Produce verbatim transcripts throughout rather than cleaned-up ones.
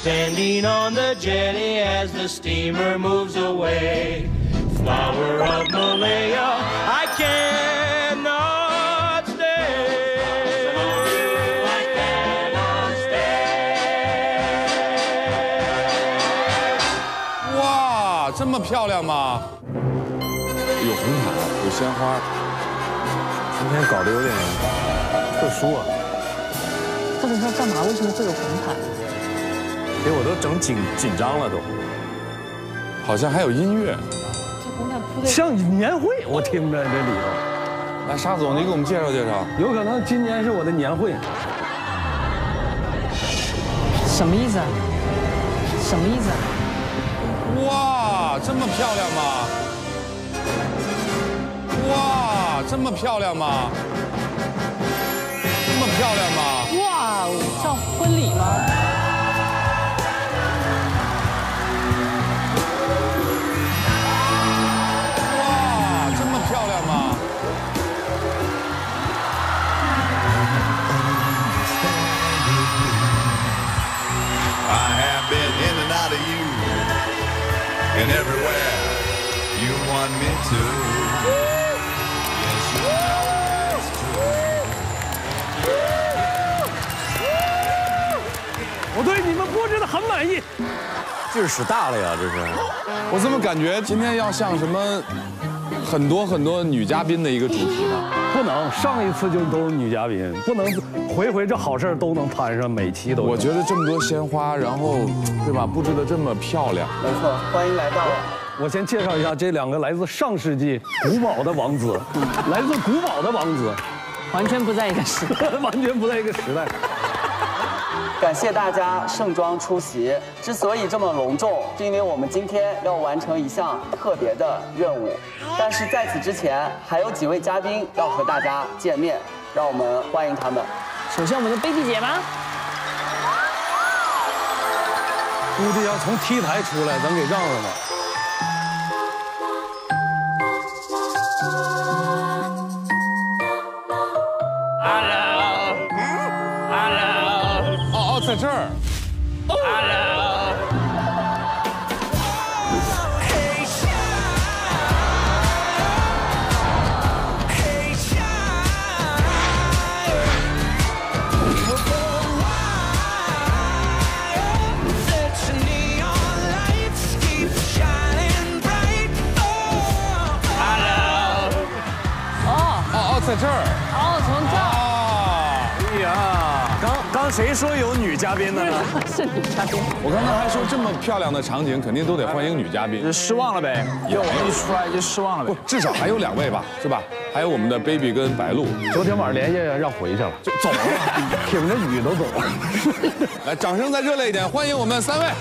standing on the jetty as the steamer moves away. Flower of Malaya, I cannot stay. I cannot stay. 哇，这么漂亮吗？有红毯，有鲜花。 今天搞得有点特殊啊。 这个是要干嘛？为什么会有红毯？ 给我都整紧紧张了都。 好像还有音乐。 像年会，我听着这里头。 来，沙总，你给我们介绍介绍。 有可能今年是我的年会。 什么意思啊？什么意思啊？ 哇，这么漂亮吗？哇，这么漂亮吗？这么漂亮吗？ 哇，像婚礼吗？ And everywhere you want me to. Yes, you know it's true. 我对你们布置的很满意。 劲儿使大了呀，这是。 我怎么感觉今天要像什么很多很多女嘉宾的一个主题呢？ 不能，上一次就都是女嘉宾，不能回回这好事都能摊上，每期都。 我觉得这么多鲜花，然后对吧，布置的这么漂亮。 没错，欢迎来到。 我先介绍一下这两个来自上世纪古堡的王子，来自古堡的王子， 完全不在一个时代， 完全不在一个时代。 感谢大家盛装出席。之所以这么隆重，是因为我们今天要完成一项特别的任务。但是在此之前，还有几位嘉宾要和大家见面，让我们欢迎他们。 首先，我们的 baby 姐吗？ 估计要从 T 台出来，咱给让让吧。 在这儿。哦哦哦，在这儿。 哦，从这儿。 哎呀。 刚谁说有女嘉宾的呢？ 是女嘉宾。 我刚才还说这么漂亮的场景，肯定都得欢迎女嘉宾。 就失望了呗， 也没有一出来就失望了呗。 不，至少还有两位吧，是吧？还有我们的 baby 跟白鹿。 昨天晚上连夜让回去了， 就走了， 挺着雨都走了。 来，掌声再热烈一点，欢迎我们三位。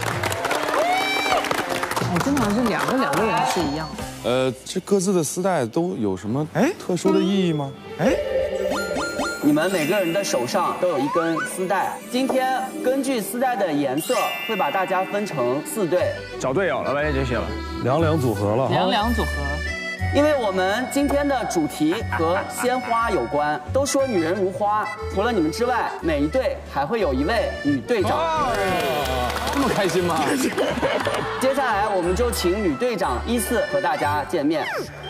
哎，真的好像是两个两个人是一样。 呃，这各自的丝带都有什么哎特殊的意义吗？哎。 你们每个人的手上都有一根丝带。今天根据丝带的颜色，会把大家分成四队， 找队友了呗就行了。 两两组合了， 两两组合。 因为我们今天的主题和鲜花有关，都说女人如花，除了你们之外，每一队还会有一位女队长。 这么开心吗？ 接下来我们就请女队长依次和大家见面。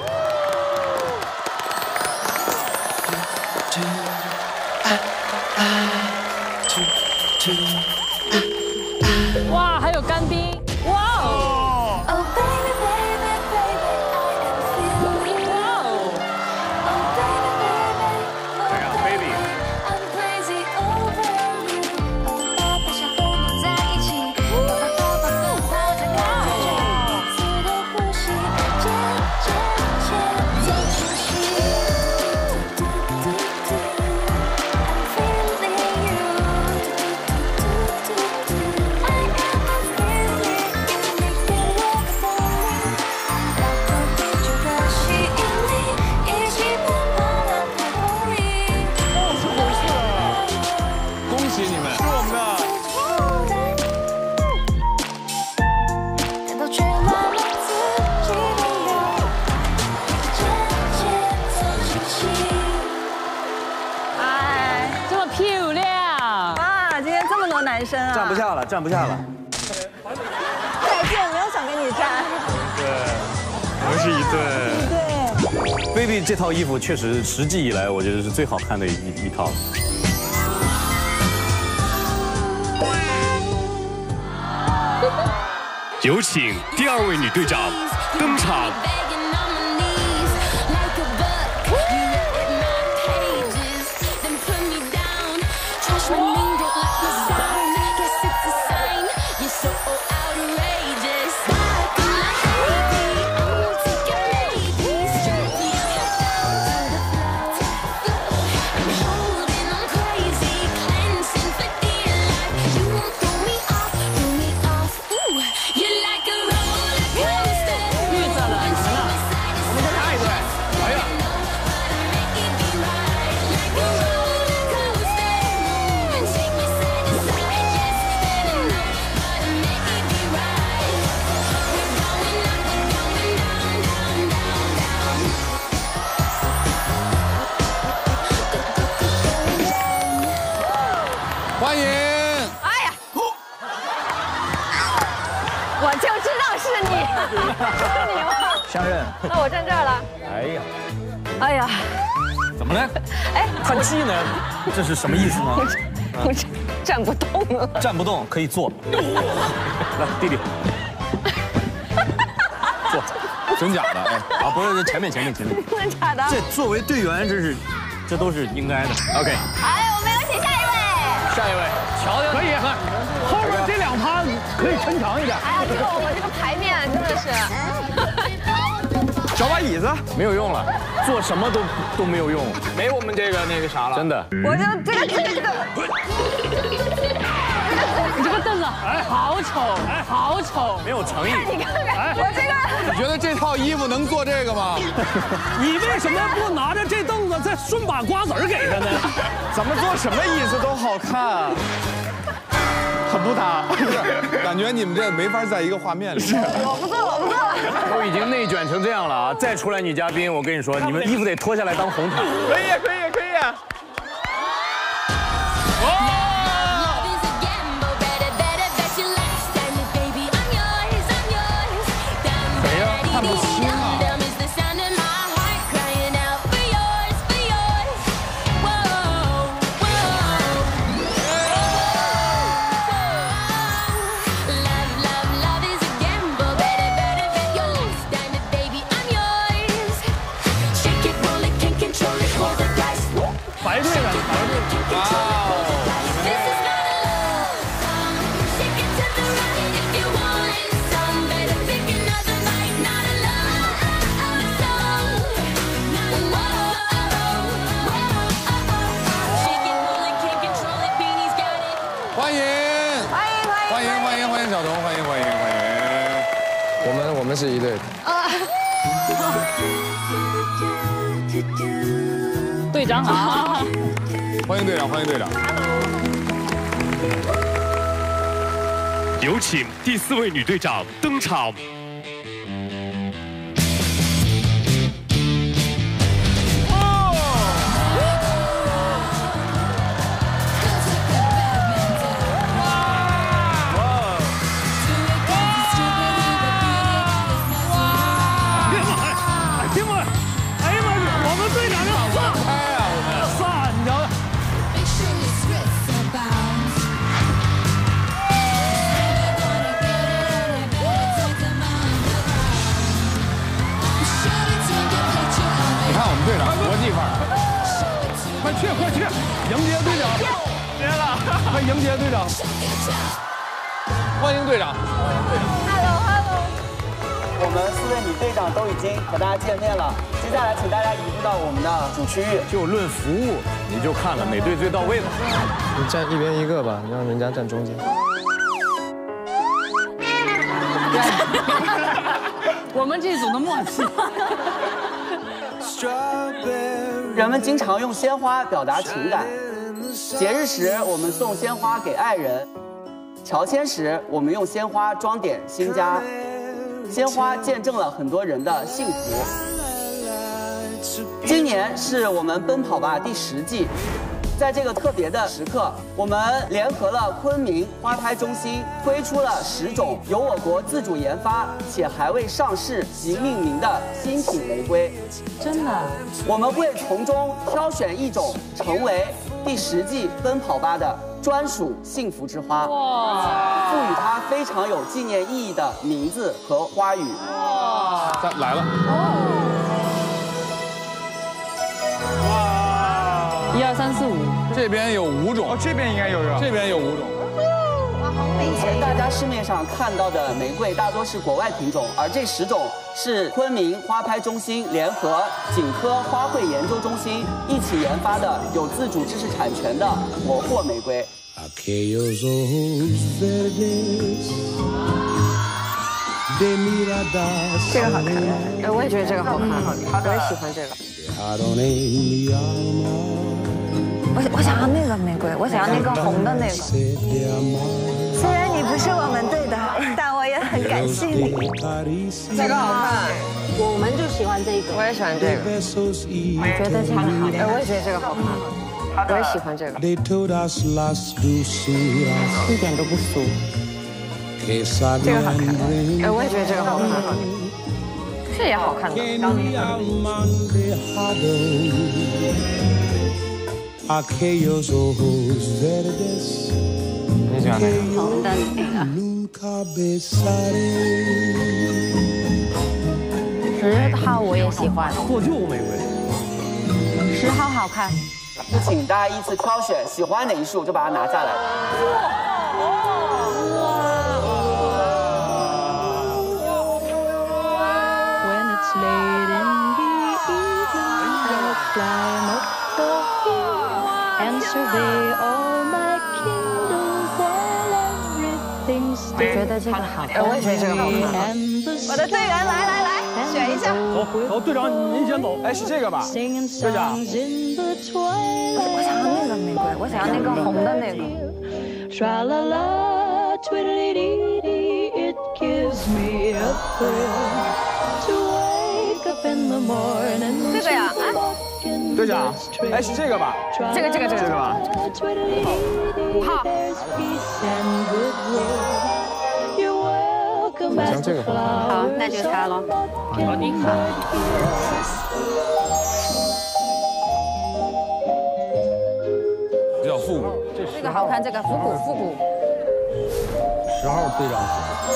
哇，还有干冰！哇哦！哇哦！ 哎呀 ，baby！ 男生啊， 站不下了，站不下了。 再见，没有想跟你站。 对，我们是一对。 对。 baby 这套衣服确实实际以来，我觉得是最好看的一一套。 有请第二位女队长登场。 欢迎！ 哎呀，我就知道是你，是你吗？ 相认。 那我站这儿了。 哎呀， 哎呀， 怎么了？ 哎， 叹气呢？这是什么意思呢？ 我站站不动了。 站不动可以坐。来，弟弟，坐。 真假的？哎， 啊，不是，前面前面前面。 真的假的？ 这作为队员，这是，这都是应该的。OK。 哎，我们有请下一位。 下一位，瞧瞧， 可以，后面这两趴可以抻长一点。 哎呀，这个我这个排面真的是。 找把椅子没有用了，做什么都都没有用， 没我们这个那个啥了。 真的。 我这这个这个这个。 你这个凳子，哎，好丑，哎，好丑， 没有诚意。 你看看，我这个。 你觉得这套衣服能做这个吗？ 你为什么不拿着这凳子再顺把瓜子儿给他呢？ 怎么做什么椅子都好看啊，很不搭。是，感觉你们这没法在一个画面里。 我不做了，我不做了。 都已经内卷成这样了啊！再出来女嘉宾，我跟你说，你们衣服得脱下来当红毯。 可以，可以，可以。看不清啊！ 白队的，白队。哇哦！ 欢迎， 欢迎欢迎，欢迎，欢迎小童，欢迎，欢迎，欢迎。我们我们是一队的。 队长好。 欢迎队长，欢迎队长。 有请第四位女队长登场。 队长，国际范儿， 快去快去，迎接队长， 接了， 快迎接队长， 欢迎队长。 Hello Hello， 我们四位女队长都已经和大家见面了，接下来请大家移步到我们的主区域。 就论服务，你就看了哪队最到位吧。 你站一边一个吧，让人家站中间。 我们这组的默契。 人们经常用鲜花表达情感，节日时我们送鲜花给爱人，乔迁时我们用鲜花装点新家，鲜花见证了很多人的幸福。今年是我们奔跑吧第十季， 在这个特别的时刻，我们联合了昆明花拍中心，推出了十种由我国自主研发且还未上市及命名的新品玫瑰。 真的， 我们会从中挑选一种，成为第十季奔跑吧的专属幸福之花，哇！赋予它非常有纪念意义的名字和花语。哇！ 来了。 一二三四五， 这边有五种， 哦，这边应该有有， 这边有五种。 哇，好美！ 以前大家市面上看到的玫瑰大多是国外品种，而这十种是昆明花拍中心联合锦科花卉研究中心一起研发的，有自主知识产权的国货玫瑰。 这个好看，哎，我也觉得这个好看，我也喜欢这个。我我想要那个玫瑰，我想要那个红的那个。虽然你不是我们队的，但我也很感谢你。这个好看，我们就喜欢这个。我也喜欢这个。我觉得这个好，哎，我也觉得这个好看，我也喜欢这个。一点都不俗。这个好看，哎，我也觉得这个好看，这也好看的。 你喜欢哪个？ 红的那个。十号我也喜欢。 破旧玫瑰。 十号好看。 就请大家依次挑选，喜欢哪一束就把它拿下来。 我觉得这个好看，我也觉得这个好看。我的队员，来来来，选一下。 走，走，队长您先走。 哎，是这个吧？队长。 我想要那个玫瑰，我想要那个红的那个。这个呀， 队长，哎，是这个吧？ 这个这个这个这个吧？ 五号。 好像这个好，那就它了。好的。 比较复古。 这个好看，这个复古复古。 十号队长。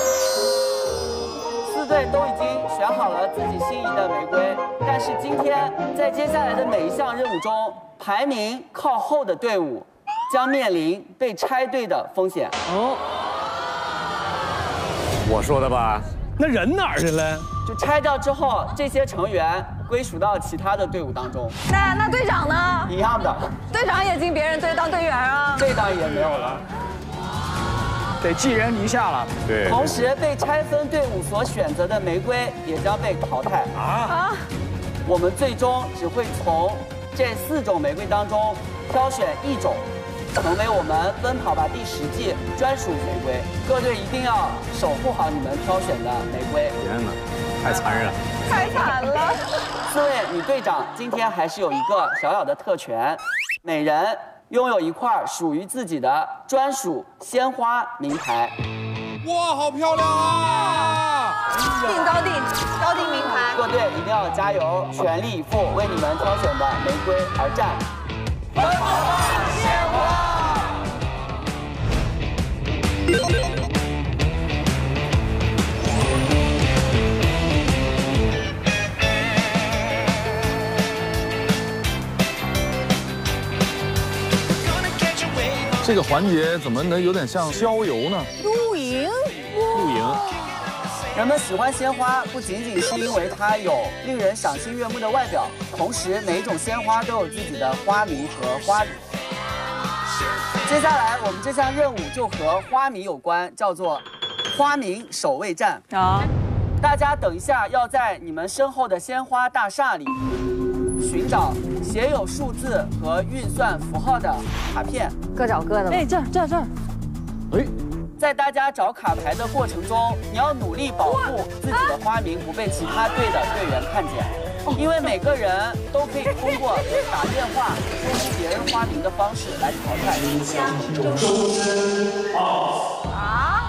四队都已经选好了自己心仪的玫瑰，但是今天在接下来的每一项任务中，排名靠后的队伍将面临被拆队的风险。哦。 我说的吧？ 那人哪儿去了？ 就拆掉之后，这些成员归属到其他的队伍当中。 那那队长呢？ 一样的。 队长也进别人队当队员啊。 这档也没有了。 得寄人篱下了。 对。 同时，被拆分队伍所选择的玫瑰也将被淘汰。啊啊！我们最终只会从这四种玫瑰当中挑选一种，成为我们奔跑吧第十季专属玫瑰。各队一定要守护好你们挑选的玫瑰。 天哪，太残忍了！ 太惨了！ 四位女队长今天还是有一个小小的特权，每人拥有一块属于自己的专属鲜花名牌。 哇，好漂亮啊！ 定高定，高定名牌。 各队一定要加油，全力以赴为你们挑选的玫瑰而战。奔跑吧，鲜花！ 这个环节怎么能有点像郊游呢？ 露营， 露营。 人们喜欢鲜花，不仅仅是因为它有令人赏心悦目的外表，同时每一种鲜花都有自己的花名和花语。接下来我们这项任务就和花名有关，叫做花名守卫战。啊，大家等一下要在你们身后的鲜花大厦里寻找写有数字和运算符号的卡片， 各找各的。哎，这儿这儿这儿。 哎， 在大家找卡牌的过程中，你要努力保护自己的花名不被其他队的队员看见。 因为每个人都可以通过打电话说出别人花名的方式来淘汰。啊！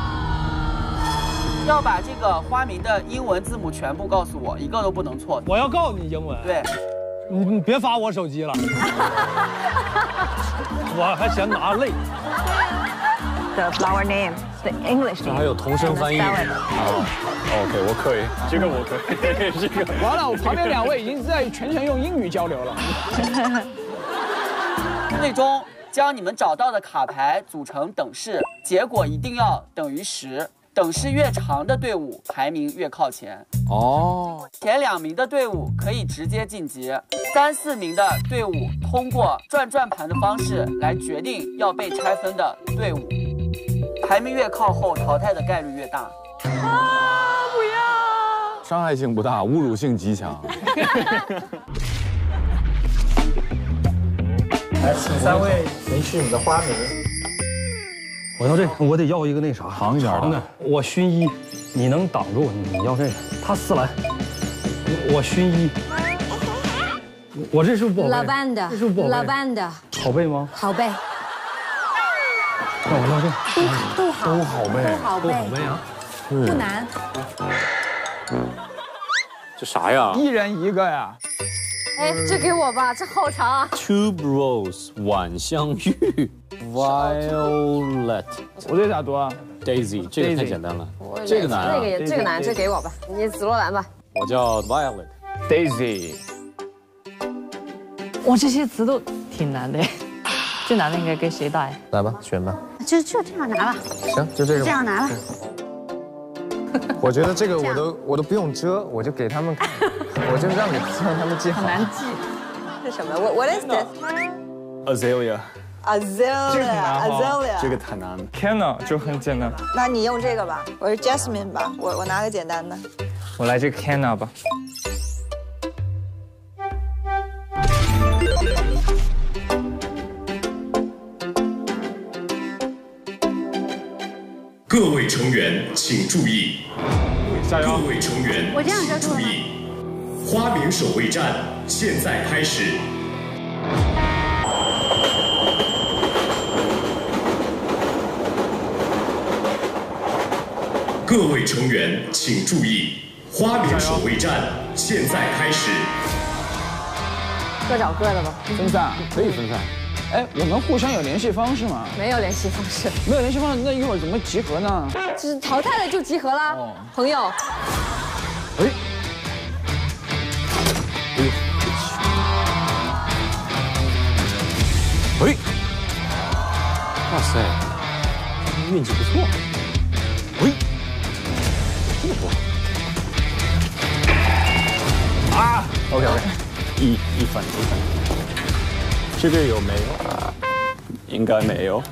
要把这个花名的英文字母全部告诉我，一个都不能错。 我要告诉你英文。 对。 你你别发我手机了，我还嫌拿累。 The flower name, the English name. 还有同声翻译。啊 ，OK， 我可以，这个我可以，这个。 完了，我旁边两位已经在全程用英语交流了。 最终将你们找到的卡牌组成等式，结果一定要等于十。等式越长的队伍排名越靠前。哦，前两名的队伍可以直接晋级，三四名的队伍通过转转盘的方式来决定要被拆分的队伍。排名越靠后，淘汰的概率越大。啊，不要！伤害性不大，侮辱性极强。 来，请三位明示你的花名。 我要这个，我得要一个那啥长一点的。 我薰衣，你能挡住？你要这个。他丝兰，我薰衣。我这是不好背。 老班的， 这是不好背。 老班的。 好背吗？ 好背。 那我要这个。 都好。 都好背。 都好背。 都好背啊。 不难。 这啥呀？ 一人一个呀。 哎，这给我吧，这好长啊。 Tube rose 晚香玉 ，violet。 我这咋读啊 ？Daisy， 这个太简单了。这个难啊。 这个也这个难，这给我吧。你紫罗兰吧。 我叫 Violet。Daisy。 哇，这些词都挺难的。最难的应该给谁打呀？ 来吧，选吧。 就就这样拿吧。 行，就这个。 这样拿了。 我觉得这个我都我都不用遮，我就给他们看，我就让你让他们记好。 很难记。 是什么 ？What What is this? Azalea。 Azalea，Azalea。 这个太难了。 Canna 就很简单。 那你用这个吧，我是 Jasmine 吧，我我拿个简单的。 我来这个 Canna 吧。 各位成员请注意，加油！各位成员请注意，花名守卫战现在开始。各位成员请注意，花名守卫战现在开始。 各找各的吧。 分散可以分散。 哎，我们互相有联系方式吗？ 没有联系方式。 没有联系方式，那一会儿怎么集合呢？ 就是淘汰了就集合啦，哦、朋友。 哎，哎，哎，哇塞，运气不错。哎，这么多。啊 ，OK OK， 一一分一分。这个有没有？应该没有。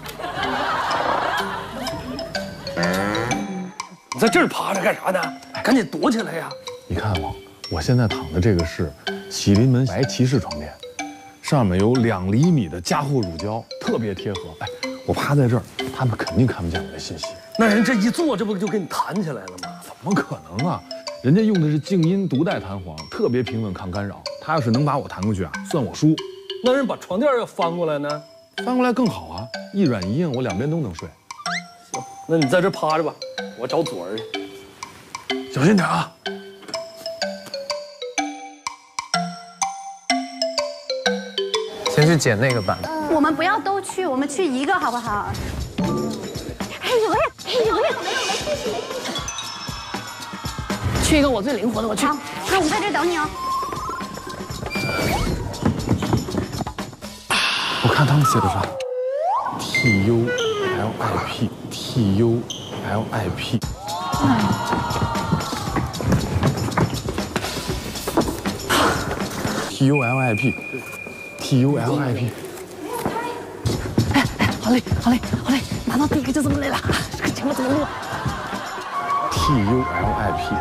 你在这儿趴着干啥呢？赶紧躲起来呀！ 你看我，我现在躺的这个是喜临门白骑士床垫，上面有两厘米的加厚乳胶，特别贴合。哎，我趴在这儿，他们肯定看不见我的信息。 那人这一坐，这不就给你弹起来了吗？ 怎么可能啊？人家用的是静音独带弹簧，特别平稳抗干扰。他要是能把我弹过去啊，算我输。 那人把床垫要翻过来呢？ 翻过来更好啊，一软一硬，我两边都能睡。 行，那你在这趴着吧，我找左儿去。 小心点啊！ 先去捡那个板。 我们不要都去，我们去一个好不好？哎有呀，哎有呀，没有没事。 去一个我最灵活的，我去。 好，那我们在这等你哦。 我看他们写的啥 ？T U L I P T U L I P。T U L I P T U L I P。 哎哎，好嘞好嘞好嘞，拿到第一个就这么累了，这个节目怎么录 ？T U L I P。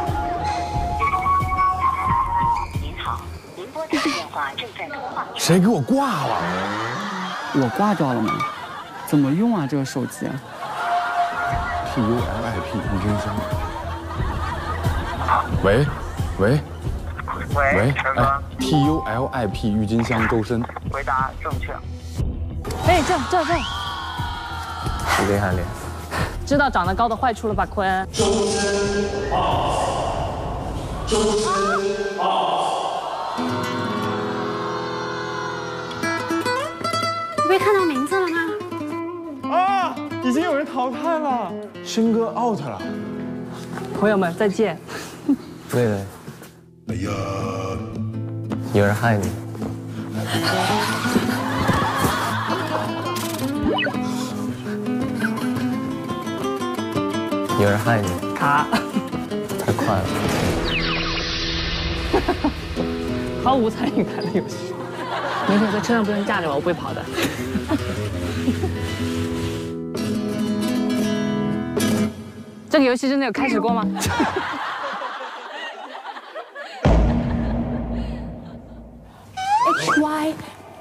您好，您拨打的电话正在通话。 谁给我挂了？ 我挂掉了吗？怎么用啊这个手机啊 ？T U L I P 郁金香。喂，喂， 喂，哎 ，T U L I P 郁金香周深。 回答正确。 哎，这这这， 厉害厉害。 知道长得高的坏处了吧，坤？ 周深啊，周深啊。 你被看到名字了吗？ 啊，已经有人淘汰了，申哥 out 了。 朋友们再见。 对对。哎呀，有人害你。有人害你。 卡。 太快了。 毫无参与感的游戏。明天在车上不能架着我，我不会跑的。这个游戏真的有开始过吗 ？H Y，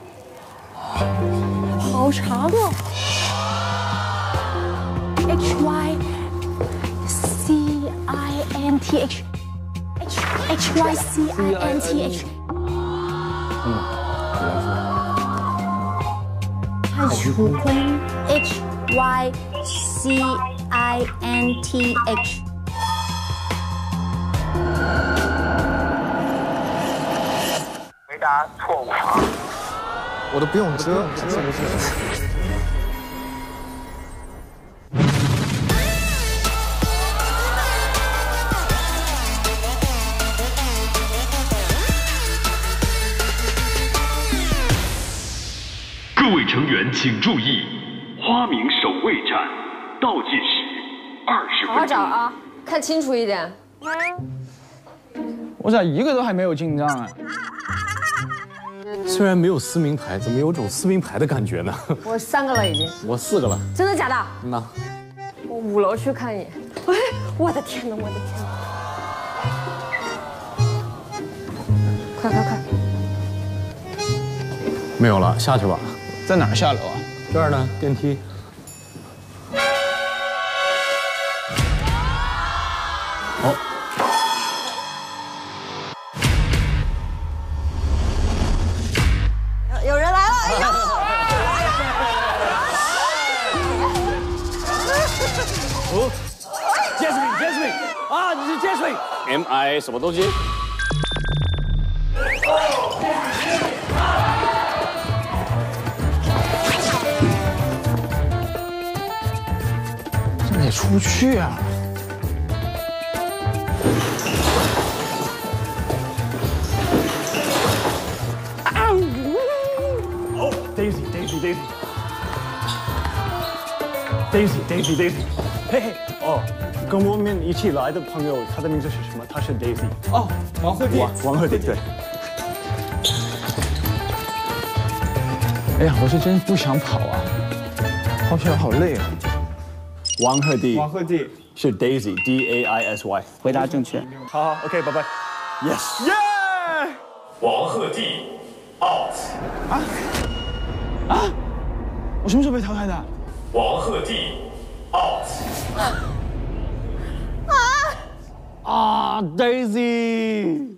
好长哦。H Y C I N T H H H Y C I N T H。蔡楚坤 H Y C I N T H。 回答错误啊！ 我都不用遮，是不是？ 各位成员请注意，花名守卫战倒计时二十分钟。 好好找啊，看清楚一点。 我咋一个都还没有进账啊？ 虽然没有撕名牌，怎么有种撕名牌的感觉呢？ 我三个了已经。 我四个了。 真的假的？ 那我五楼去看一眼。哎，我的天哪，我的天哪！快快快！ 没有了，下去吧。 在哪儿下楼啊？ 这儿呢，电梯。哦。 有人来了！哎呦！ 哦 ，Jasmine Jasmine 啊，你是 Jasmine M I 什么东西？ 这得出不去啊！ 哦 ，Daisy Daisy Daisy Daisy Daisy Daisy， 嘿嘿，哦，跟我们一起来的朋友，他的名字是什么？他是 Daisy。 哦，王鹤棣。 王王鹤棣，对。 哎呀，我是真不想跑啊，跑起来好累啊。 王鹤棣， 王鹤棣是 Daisy D A I S Y， 回答正确。 好好 ，OK， 拜拜。Yes， 耶！ 王鹤棣 out。 啊啊！我什么时候被淘汰的？ 王鹤棣 out。 啊 ，Daisy。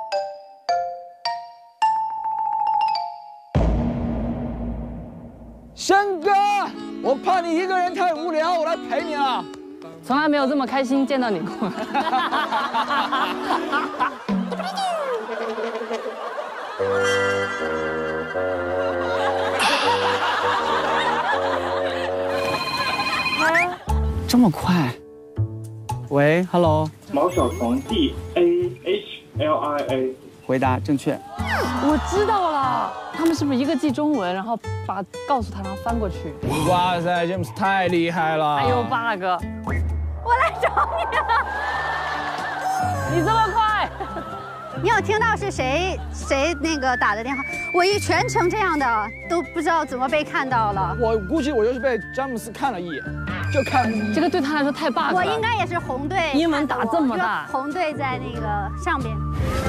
申哥，我怕你一个人太无聊，我来陪你了。 从来没有这么开心见到你过。 这么快？喂 ，Hello， 毛晓彤 D A H L I A， 回答正确。 我知道了，他们是不是一个记中文，然后把告诉他，然后翻过去？ 哇塞，詹姆斯太厉害了！ 还有 bug， 我来找你了。 你这么快？ 你有听到是谁谁那个打的电话？我一全程这样的，都不知道怎么被看到了。 我估计我就是被詹姆斯看了一眼，就看这个对他来说太 bug 了。 我应该也是红队， 英文打这么大， 红队在那个上边。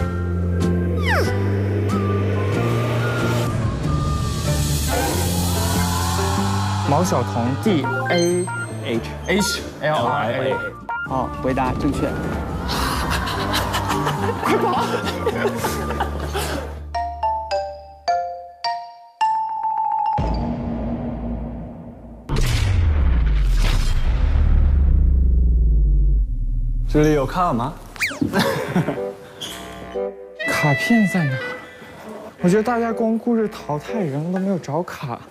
毛晓彤 D A H H L I A， 好，回答正确。 快跑！ 这里有卡吗？ 卡片在哪？我觉得大家光顾着淘汰人都没有找卡。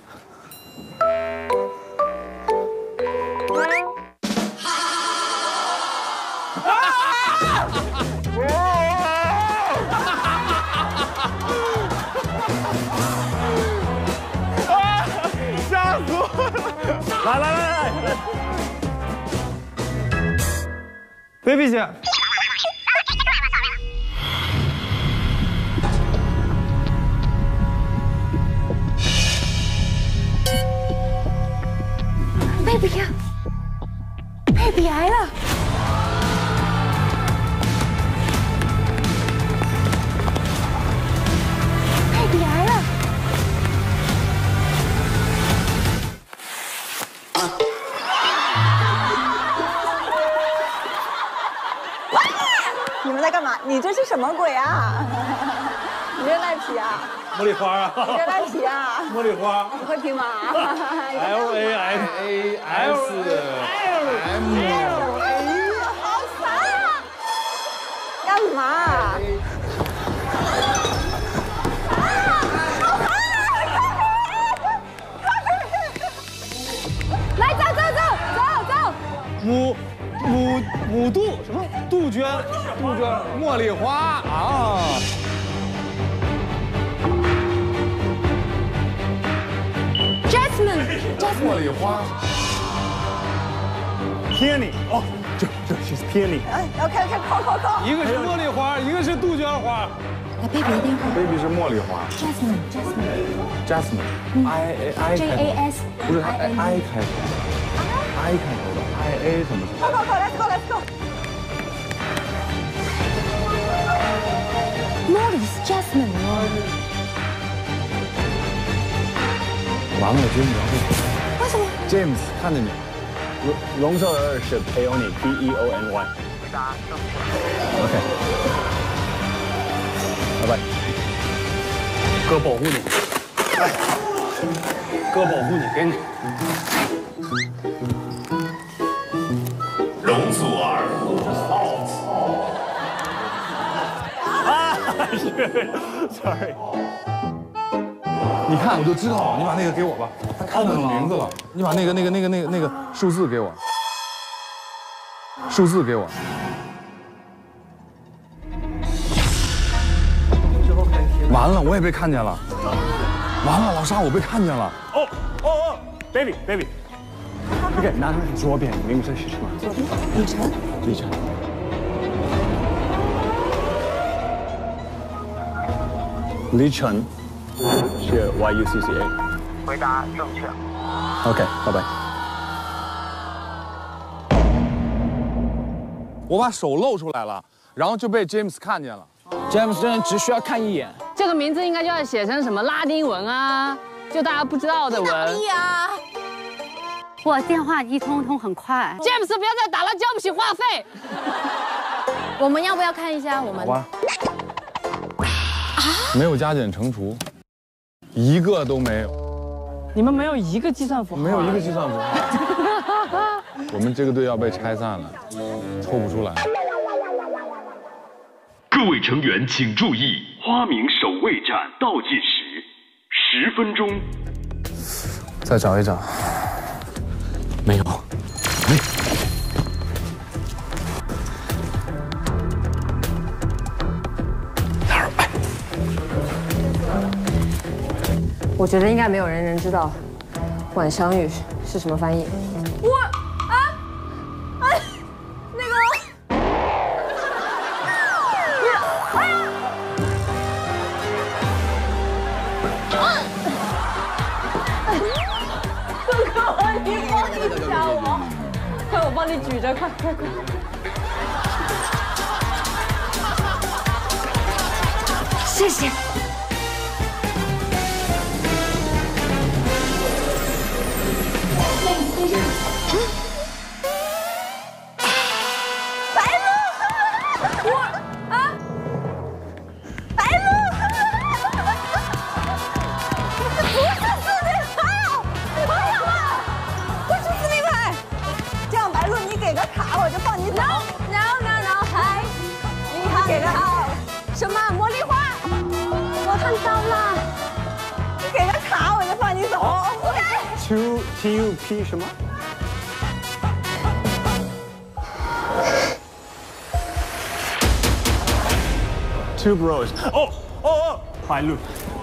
吓死我了！来来来来来 ，baby 姐。 baby 呀 ，baby 来了 ，baby 来了。你们在干嘛？你这是什么鬼啊？你这赖皮啊！ 茉莉花啊！ 你这赖皮啊！ 茉莉花， 你会拼吗 ？L A M A S M L A， 好烦啊！干嘛？来，走走走走走！ 母母母杜什么？杜鹃，杜鹃，茉莉花啊！ Jasmine， 茉莉花 ，Peony， 哦，这这是 Peony。 嗯 ，OK OK， 扣扣扣。 一个是茉莉花，一个是杜鹃花。 来 ，baby 的电话。 baby 是茉莉花 ，Jasmine，Jasmine，Jasmine，I I I J A S， 不是 I I 开头 ，I 开头的 I A 什么？ 扣扣扣 ，Let's go，Let's go。Molly's Jasmine。 完了，我接不着这。 为什么 ？James 看着你， 龙龙首尔是 Peony P E O N Y。OK， 拜拜。哥保护你，来，哥保护你，给你。 容祖儿 ，out。 啊，是 ，sorry。 你看，我就知道，你把那个给我吧。他看到你名字了，你把那个、那个、那个、那个、那个数字给我，数字给我。完了，我也被看见了。完了，老沙，我被看见了。 哦哦哦 ，baby baby。OK， 拿上左边，名字是什么？ 左边，李晨。 李晨。李晨。 是 Y U C C A， 回答正确。 OK， 拜拜。 我把手露出来了，然后就被 James 看见了。 James 真的只需要看一眼。 这个名字应该就要写成什么拉丁文啊，就大家不知道的文。 啊！ 我电话一通通很快。James 不要再打了，交不起话费。 我们要不要看一下我们？ 好吧。啊？没有加减乘除。 一个都没有， 你们没有一个计算符号， 没有一个计算符号。我们这个队要被拆散了，凑不出来。 各位成员请注意，花名守卫战倒计时十分钟。 再找一找， 没有，没。 我觉得应该没有人能知道晚香玉是什么翻译。 我啊，哎，那个，哥哥，你帮你夹我，快我帮你举着，快快快。 谢谢。 白鹿，我啊， 给个卡我就放你走。No no no no， 嗨，你给个卡，什么茉莉花？我看到了，你给个卡我就放你走。 Two T U P 什么 ？Two bros。哦哦哦，白鹿。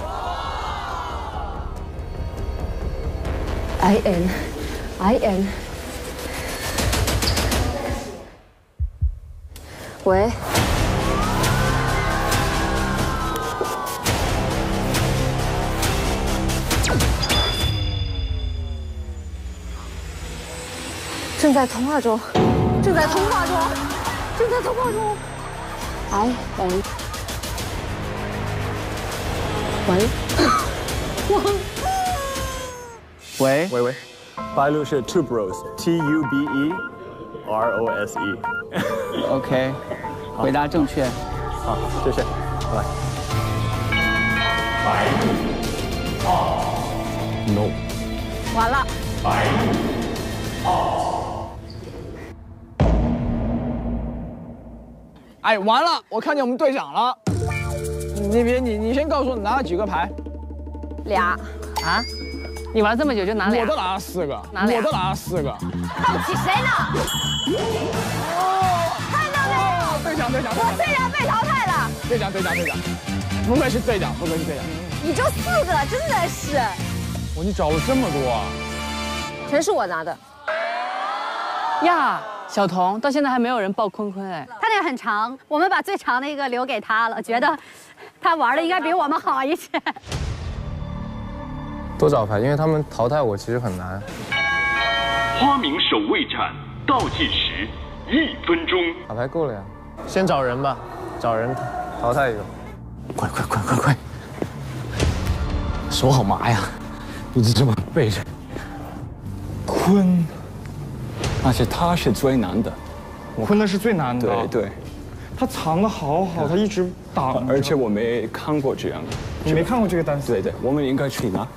I N I N。喂。正在通话中，正在通话中，正在通话中。哎，喂，喂， 喂喂喂，白鹿是 Two Bros，T U B E R O S E。OK， 回答正确。 好，谢谢，来。 白二 ，No。 完了。 白二。 哎，完了！我看见我们队长了。你别，你你先告诉我你拿了几个牌？ 俩。 啊？你玩这么久就拿俩？ 我都拿了四个。 拿俩？ 我都拿了四个。 到底谁呢？哦，看到没有？ 队长，队长， 我虽然被淘汰了。 队长，队长，队长，不愧是队长，不愧是队长。 你就四个，真的是。 哇，你找了这么多啊！ 全是我拿的。 呀。小童到现在还没有人报坤坤哎， 他那个很长，我们把最长的一个留给他了，觉得他玩的应该比我们好一些。 多找牌，因为他们淘汰我其实很难。 花名守卫战倒计时一分钟。 打牌够了呀，先找人吧，找人淘汰一个。 快快快快快！手好麻呀，一直这么背着。 坤。而且他是最难的， 坤的是最难的。 对对， 他藏得好好，他一直挡。 而且我没看过这样的， 你没看过这个单词？ 对对，我们应该去拿。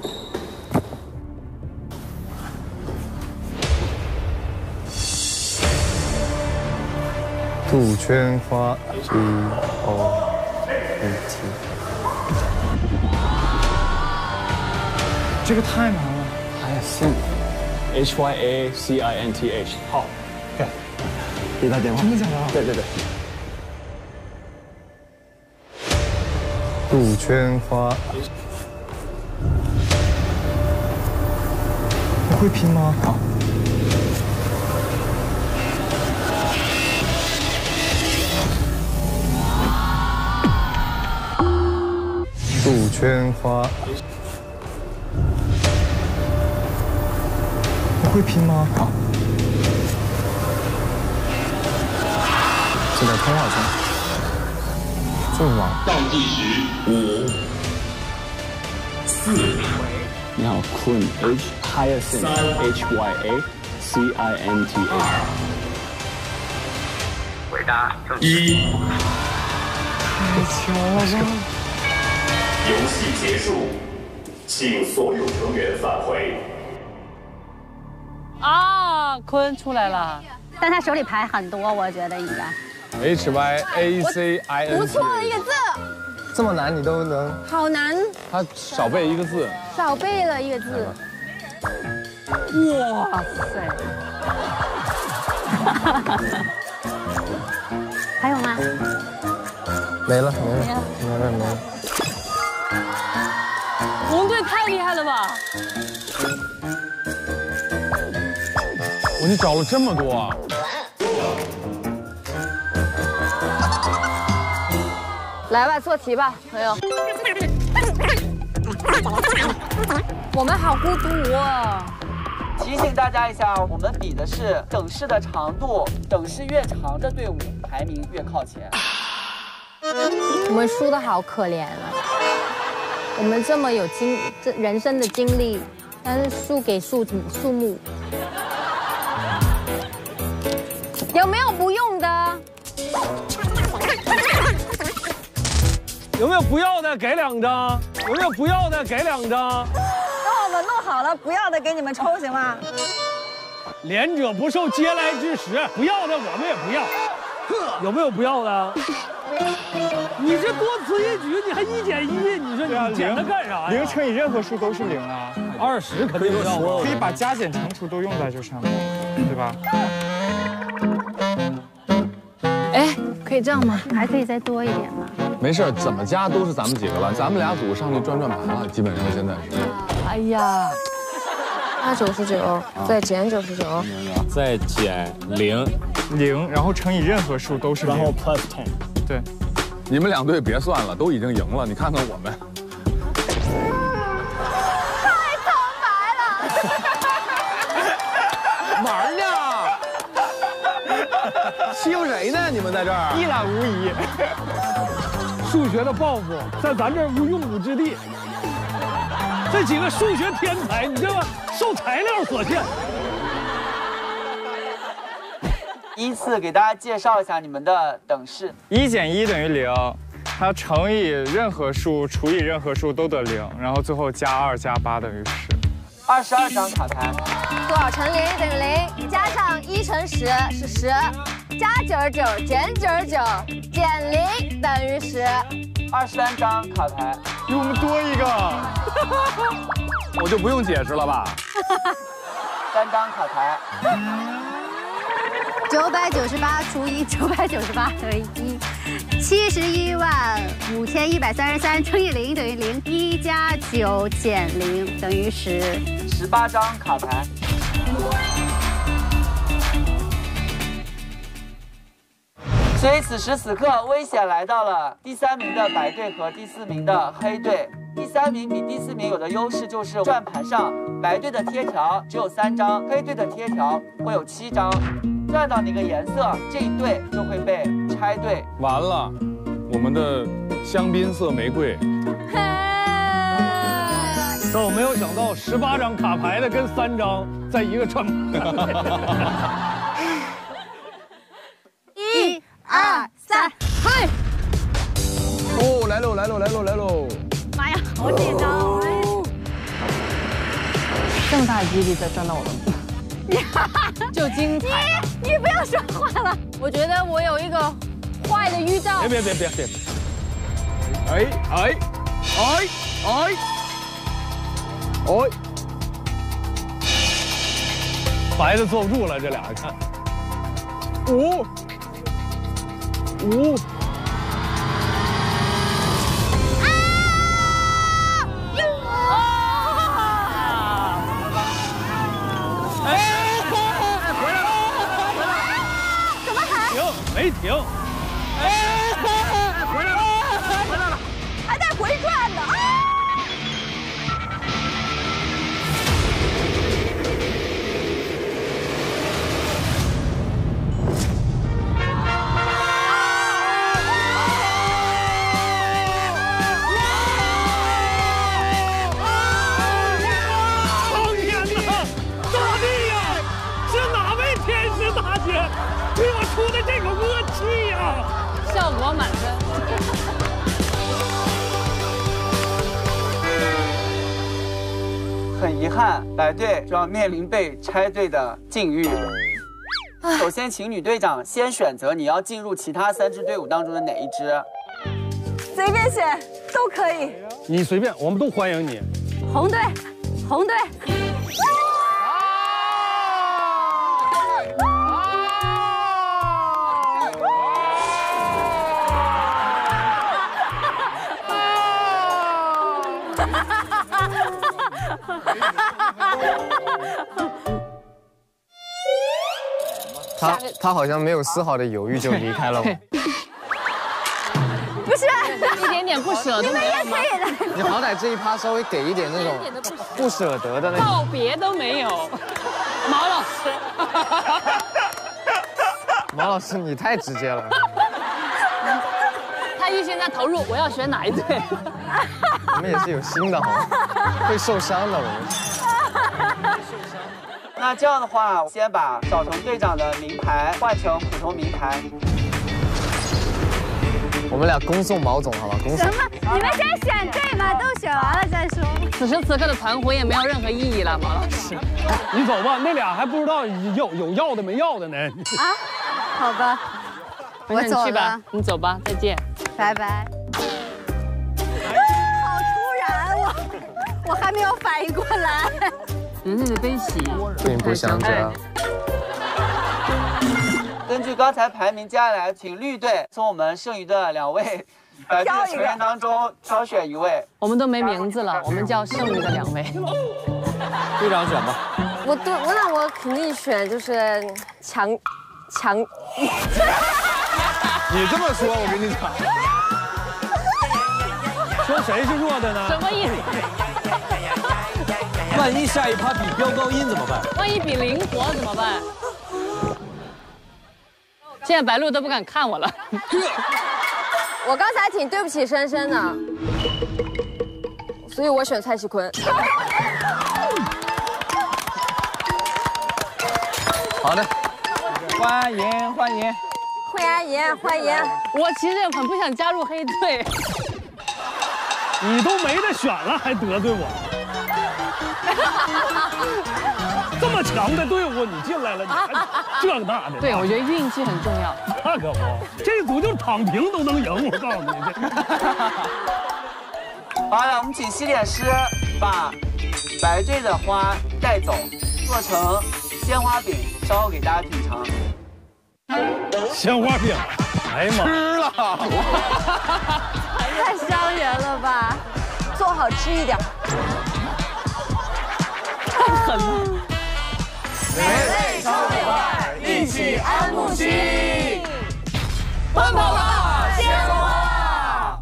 杜鹃花 G O E T， 这个太难了。 哎呀，行。H Y A C I N T H， 好，看，给他电话。 真的假的？ 对对对。 杜鹃花， 你会拼吗？好。 杜鹃花。 会拼吗？好。 正在通话中。这么忙。 倒计时五、四。 你好，坤 H Hyacinth H Y A C I N T H。 回答正确。一。 太巧了。 游戏结束，请所有成员返回。 啊，坤出来了， 但他手里牌很多，我觉得应该。 H Y A C I N。 不错的一个字。 这么难你都能？ 好难。 他少背一个字。 少背了一个字。 哇塞！ 还有吗？ 没了，没了，没了，没了。 我们队太厉害了吧！ 哇，你找了这么多啊！ 来吧，做题吧，朋友。我们好孤独啊！ 提醒大家一下，我们比的是等式的长度，等式越长的队伍排名越靠前。 我们输得好可怜啊！我们这么有经这人生的经历，但是输给数数目。有没有不用的？ 有没有不要的？给两张。有没有不要的？给两张。 等我们弄好了，不要的给你们抽，行吗？ 连者不受嗟来之食，不要的我们也不要。有没有不要的？你这多此一举，你还一减一，你说你减它干啥呀？ 零乘以任何数都是零啊。 二十肯定要， 可以把加减乘除都用在这上面，对吧？ 哎，可以这样吗？ 还可以再多一点吗？ 没事，怎么加都是咱们几个了，咱们俩组上去转转盘了，基本上现在是。 哎呀，加九十九，再减九十九， 再减零， 零，然后乘以任何数都是零， 然后 plus ten。 对， 你们两队别算了，都已经赢了，你看看我们。 太苍白了。 玩呢？欺负谁呢？你们在这儿一览无遗。 数学的抱负在咱这儿无用武之地。这几个数学天才，你知道吗？受材料所限。 依次给大家介绍一下你们的等式。 一减一等于零，它乘以任何数除以任何数都得零，然后最后加二加八等于十。 二十二张卡牌。 多少乘零等于零，加上一乘十是十，加九十九减九十九减零等于十。 二十三张卡牌， 比我们多一个， 我就不用解释了吧？ 三张卡牌。 九百九十八除以九百九十八等于一，七十一万五千一百三十三乘以零等于零，一加九减零等于十。 十八张卡牌。所以此时此刻，危险来到了第三名的白队和第四名的黑队。第三名比第四名有的优势就是转盘上白队的贴条只有三张，黑队的贴条会有七张。转到哪个颜色，这一队就会被拆队。 完了，我们的香槟色玫瑰。 但我没有想到，十八张卡牌的跟三张在一个转盘。 一二三，嗨！ 哦，来喽，来喽，来喽，来喽！ 妈呀，好紧张！哦， 这么大的几率再转到我们，就精彩。 你你不要说话了， 我觉得我有一个坏的预兆。 别别别别别！ 哎哎哎哎哎！ 白的坐不住了，这俩看。五五。没停， 哎，回来了，回来了，还带回转的啊！ 苍天哪，大地呀，是哪位天使大姐给我出的这个恶气呀！ 效果满分。 很遗憾，白队就要面临被拆队的境遇。首先，请女队长先选择你要进入其他三支队伍当中的哪一支？ 随便选都可以。 你随便，我们都欢迎你。 红队，红队。 他他好像没有丝毫的犹豫就离开了我。 不是， 一点点不舍都没有吗？ 你好歹这一趴稍微给一点那种不舍得的那种。 告别都没有。毛老师， 毛老师你太直接了。 他一现在投入，我要选哪一队？ 我们也是有心的哈，会受伤的我们。 那这样的话，先把小熊队长的名牌换成普通名牌。 我们俩恭送毛总，好吧？恭送。 什么？你们先选对吗？都选完了再说。 此时此刻的团魂也没有任何意义了，毛老师。 你走吧，那俩还不知道有有要的没要的呢。 啊，好吧， 我走去吧，你走吧，再见， 拜拜。好突然，我我还没有反应过来。 人类的悲喜并不相加。 根据刚才排名，接下来请绿队从我们剩余的两位白队成员当中挑选一位。 我们都没名字了，我们叫剩余的两位。 队长选吧。 我对，我那我肯定选就是强强。 你这么说，我跟你讲。 说谁是弱的呢？ 什么意思？ 万一下一趴比飙高音怎么办？ 万一比灵活怎么办？现在白鹿都不敢看我了。 我刚才挺对不起深深的，所以我选蔡徐坤。 好的， 欢迎欢迎， 欢迎欢迎。 我其实也很不想加入黑队。 你都没得选了，还得罪我？这么强的队伍，你进来了，你还这个那的。 对，我觉得运气很重要。 那可不，这组就躺平都能赢，我告诉你这。好了，我们请西点师把白队的花带走，做成鲜花饼，稍后给大家品尝。 鲜花饼，哎呀妈， 吃了， 太伤人了吧？做好吃一点。 太狠了！ 美味超美味，一起安慕希，奔跑吧，鲜花！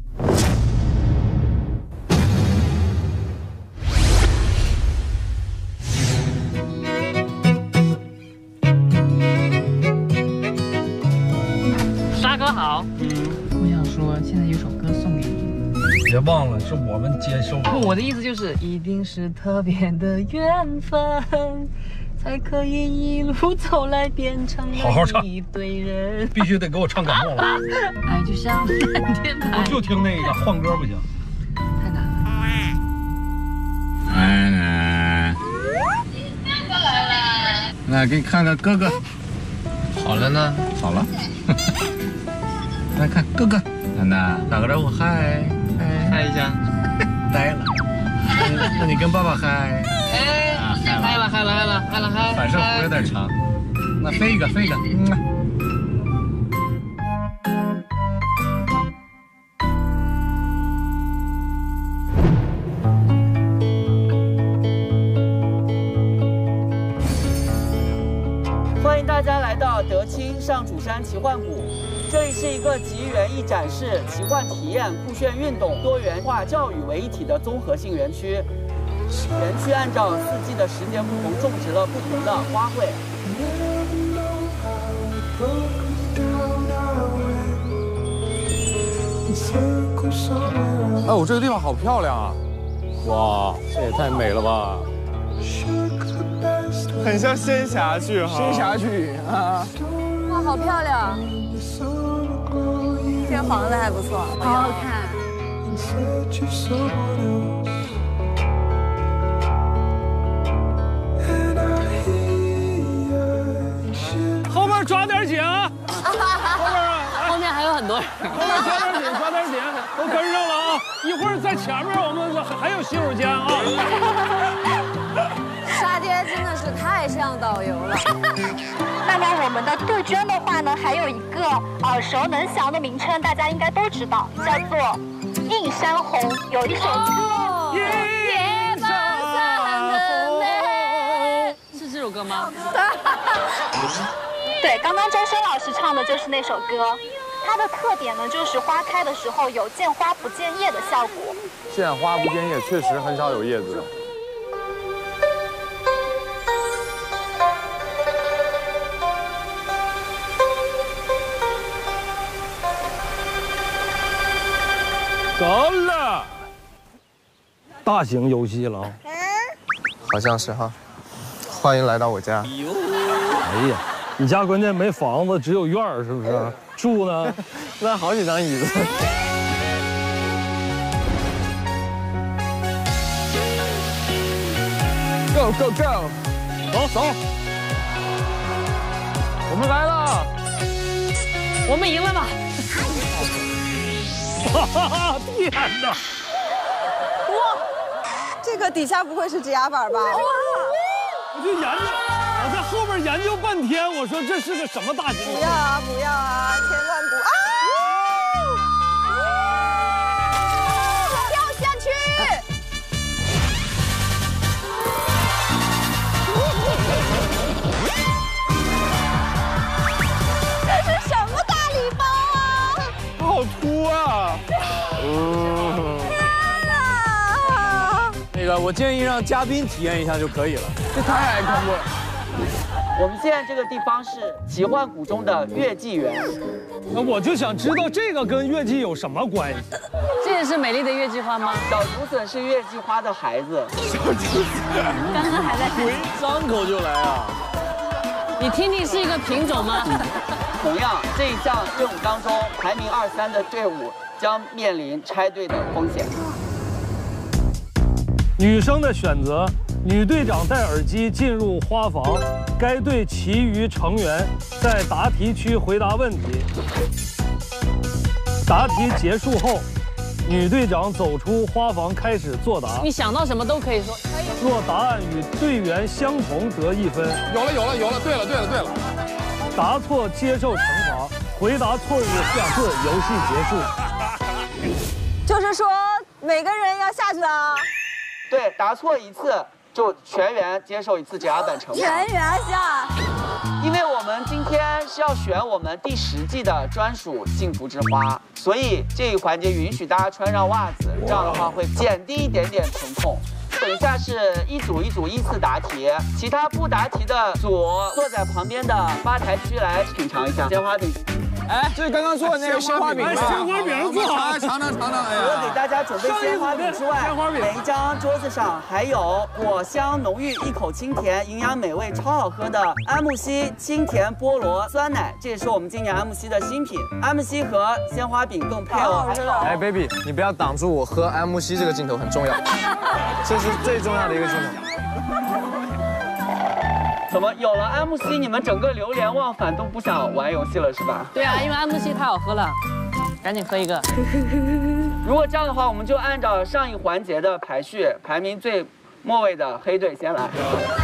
沙哥好，我想说，现在有首歌送给你。 别忘了，是我们接收。 不，我的意思就是，一定是特别的缘分，才可以一路走来变成了一对人。 必须得给我唱感动了。 爱就像蓝天白。 我就听那个，换歌不行。 太难了。 奶奶， 哥哥来了。 来给你看看哥哥。好了呢，好了。来看哥哥，奶奶打个招呼，嗨。嗨一下，呆了。那你跟爸爸嗨。 哎，嗨了，嗨了，嗨了，嗨了，嗨。 反射弧有点长，那飞一个，飞一个。嗯。 欢迎大家来到德清上主山奇幻谷。这里是一个集园艺展示、奇幻体验、酷炫运动、多元化教育为一体的综合性园区。园区按照四季的时节不同，种植了不同的花卉。 哎，我这个地方好漂亮啊！哇，这也太美了吧！ 很像仙侠剧哈。 仙侠剧啊！ 哇，好漂亮！这个房子还不错， 好好看。 后面抓点紧啊！后面啊， 后面还有很多人。 后面抓点紧，抓点紧，都跟上了啊！一会儿在前面我们还有洗手间啊。 沙爹真的是太像导游了。 那么我们的杜鹃的话呢，还有一个耳熟能详的名称，大家应该都知道，叫做《映山红》，有一首歌。 夜半三的美，是这首歌吗？ 对，刚刚周深老师唱的就是那首歌。它的特点呢，就是花开的时候有见花不见叶的效果。 见花不见叶，确实很少有叶子的。 到了，大型游戏了啊！ 好像是哈。欢迎来到我家。 哎呀， 你家关键没房子，只有院儿，是不是？住呢？ 那好几张椅子。Go go go！ 走走， 我们来了， 我们赢了吧？ 哈天哪！ 哇，这个底下不会是指压板吧？哇！ 我就研究，我在后边研究半天，我说这是个什么大金不要啊，不要啊，千万不啊！掉下去！这是什么大礼包啊？ 好秃啊！ 天哪！ 那个，我建议让嘉宾体验一下就可以了。 这太恐怖了。 我们现在这个地方是奇幻谷中的月季园。 那我就想知道这个跟月季有什么关系？ 这也是美丽的月季花吗？ 小竹笋是月季花的孩子。 小竹笋， 刚刚还在鬼张口就来啊！ 你听听是一个品种吗？ 同样，这一项任务当中排名二三的队伍将面临拆队的风险。 女生的选择，女队长戴耳机进入花房，该队其余成员在答题区回答问题。答题结束后，女队长走出花房开始作答。 你想到什么都可以说。 若答案与队员相同得一分。 有了有了有了，对了对了对了。 答错接受惩罚，回答错误下次游戏结束。 就是说每个人要下去啊。 对，答错一次就全员接受一次指压板惩罚。 全员下。 因为我们今天是要选我们第十季的专属幸福之花，所以这一环节允许大家穿上袜子，这样的话会减低一点点疼痛。等一下是一组一组依次答题，其他不答题的组坐在旁边的吧台区来品尝一下鲜花饼。 哎，这是刚刚做的那个鲜花饼吧？ 鲜花饼做好， 尝尝尝尝。哎呀， 除了给大家准备鲜花饼之外，每一张桌子上还有果香浓郁、一口清甜、营养美味、超好喝的安慕希清甜菠萝酸奶，这也是我们今年安慕希的新品。安慕希和鲜花饼更配哦。 哎 ，baby， 你不要挡住我喝安慕希这个镜头，很重要，这是最重要的一个镜头。 怎么有了安慕希，你们整个流连忘返都不想玩游戏了是吧？ 对啊，因为安慕希太好喝了，赶紧喝一个。 如果这样的话，我们就按照上一环节的排序，排名最末位的黑队先来。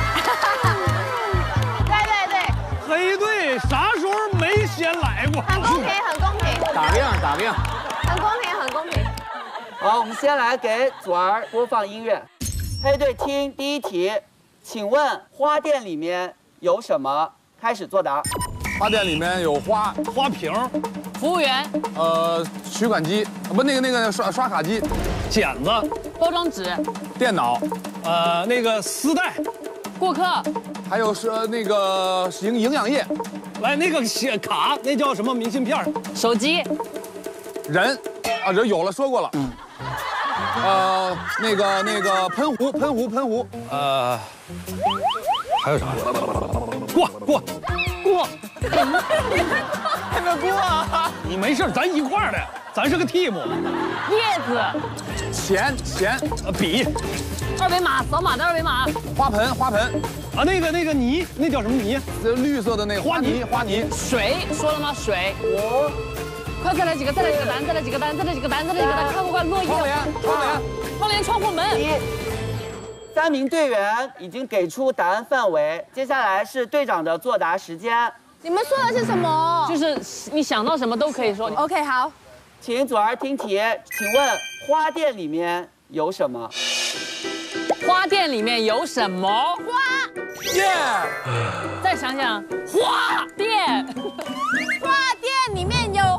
对对对， 黑队啥时候没先来过？ 很公平，很公平。 打个样，打个样。 很公平，很公平。 好，我们先来给祖儿播放音乐。黑队听第一题。请问花店里面有什么？开始作答。 花店里面有花花瓶， 服务员， 呃，取款机，不，那个那个刷刷卡机， 剪子， 包装纸， 电脑， 呃，那个丝带， 过客， 还有是那个营营养液， 来那个写卡，那叫什么明信片？ 手机， 人，啊，人有了说过了。嗯。呃，那个那个喷壶，喷壶，喷壶， 呃，还有啥？过过过， 还没过啊？ 你没事，咱一块儿的，咱是个 team。 叶子， 钱钱， 呃，笔， 二维码，扫码的二维码， 花盆花盆， 啊，那个那个泥，那叫什么泥？ 绿色的那个花泥花泥， 水说了吗？水， 五。 快再来几个，再来几个单，再来几个单，再来几个单，再来几个单，快快快！落叶， 窗帘，窗帘， 窗帘，窗户门。 三名队员已经给出答案范围，接下来是队长的作答时间。 你们说的是什么？ 就是你想到什么都可以说。 OK， 好， 请祖儿听题，请问花店里面有什么？ 花店里面有什么？ 花。 耶。 再想想，花店。 花店里面有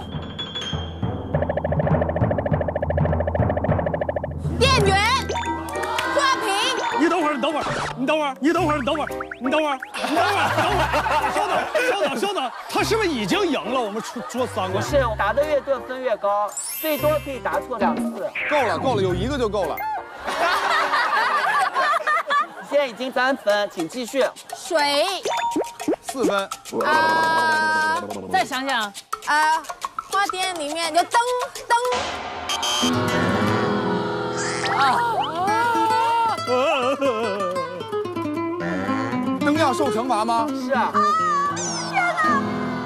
店员、花瓶。 你等会儿，你等会儿，你等会儿，你等会儿，你等会儿，你等会儿，你等会儿，等会儿，稍等，稍等，稍等，他是不是已经赢了？我们出说三个。 不是，答的越对分越高，最多可以答错两次。 够了，够了，有一个就够了。 现在已经三分，请继续。 水。 四分。 啊，再想想啊，花店里面有灯灯。 啊。 灯要受惩罚吗？ 是啊。 天哪！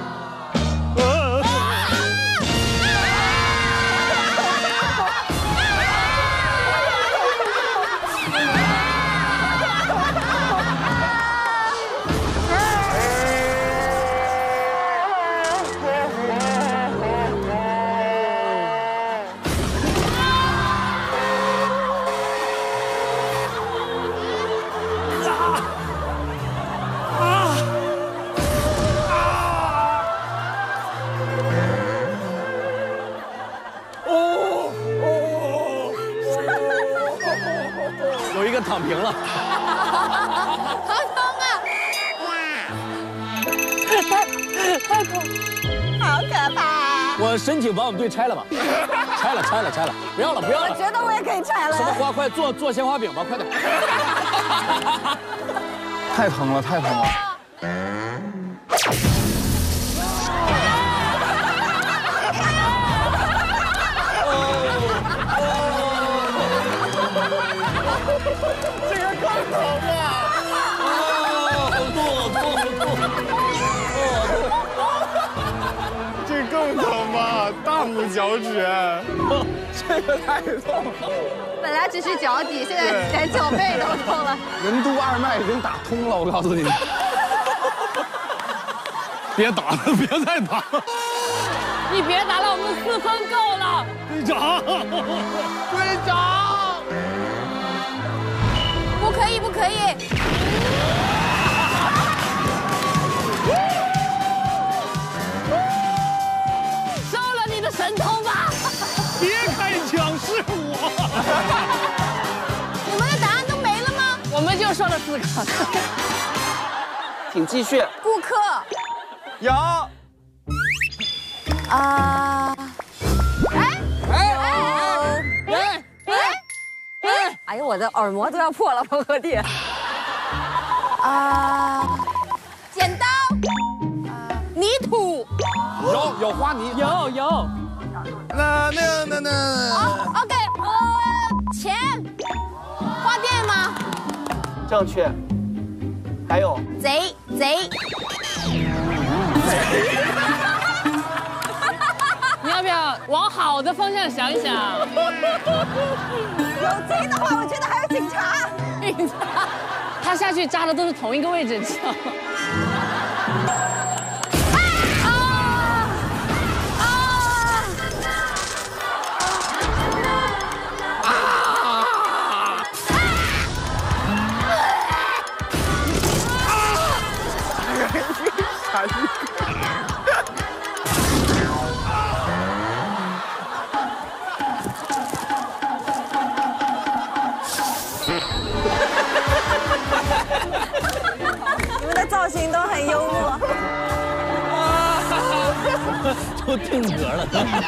躺平了， 好痛啊！太太痛，好可怕！ 我申请把我们队拆了吧，拆了拆了拆了，不要了不要了。 我觉得我也可以拆了。 什么花？快做做鲜花饼吧，快点！ 太疼了，太疼了。 这个更疼啊！ 啊，好痛，好痛， 这更疼吧？大拇脚趾， 这个太痛了。 本来只是脚底，现在连脚背都痛了。 任督二脉已经打通了，我告诉你。 别打了，别再打了。 你别打了，我们四分够了。 队长， 队长。 不可以，不可以！ 收了你的神通吧！ 别开枪，是我。 你们的答案都没了吗？ 我们就说了四个。 请继续。 顾客。 有。 啊。哎哎哎哎哎！ 哎呀，我的耳膜都要破了，碰和地。 啊，剪刀，泥土， 有有花泥， 有有。 那那那那。 哦 ，OK， 呃，钱，花店吗？ 正确。还有。 贼贼。 你要不要往好的方向想一想？ 有贼的话，我觉得还有警察。 警察，他下去扎的都是同一个位置，你知道吗？ 啊啊啊！ 傻逼！ 你们的造型都很幽默， 都定格了，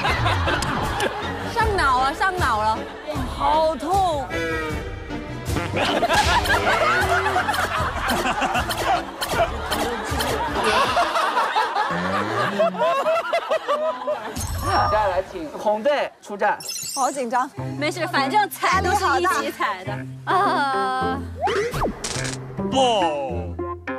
上脑了，上脑了，好痛！ 接下来请红队出战。 好紧张， 没事，反正踩都是一起踩的。啊。 哦。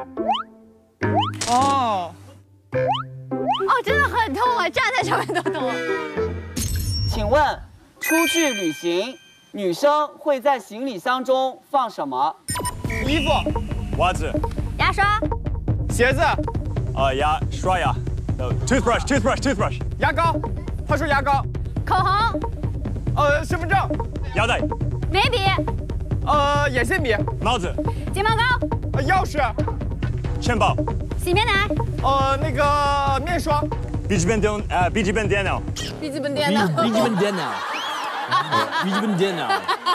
哦。 哦，真的很痛啊，站在上面都痛。 请问，出去旅行，女生会在行李箱中放什么？ 衣服、袜子、 牙刷、 鞋子，呃，牙刷牙。 No, toothbrush, toothbrush, toothbrush. 牙膏，他说牙膏。 口红。 呃，身份证。腰带。 眉笔。 呃，眼线笔。帽子。 睫毛膏。 呃，钥匙。钱包。 洗面奶。 呃，那个面霜。笔记本电呃，笔记本电脑。 笔记本电脑。 笔记本电脑。笔记本电脑。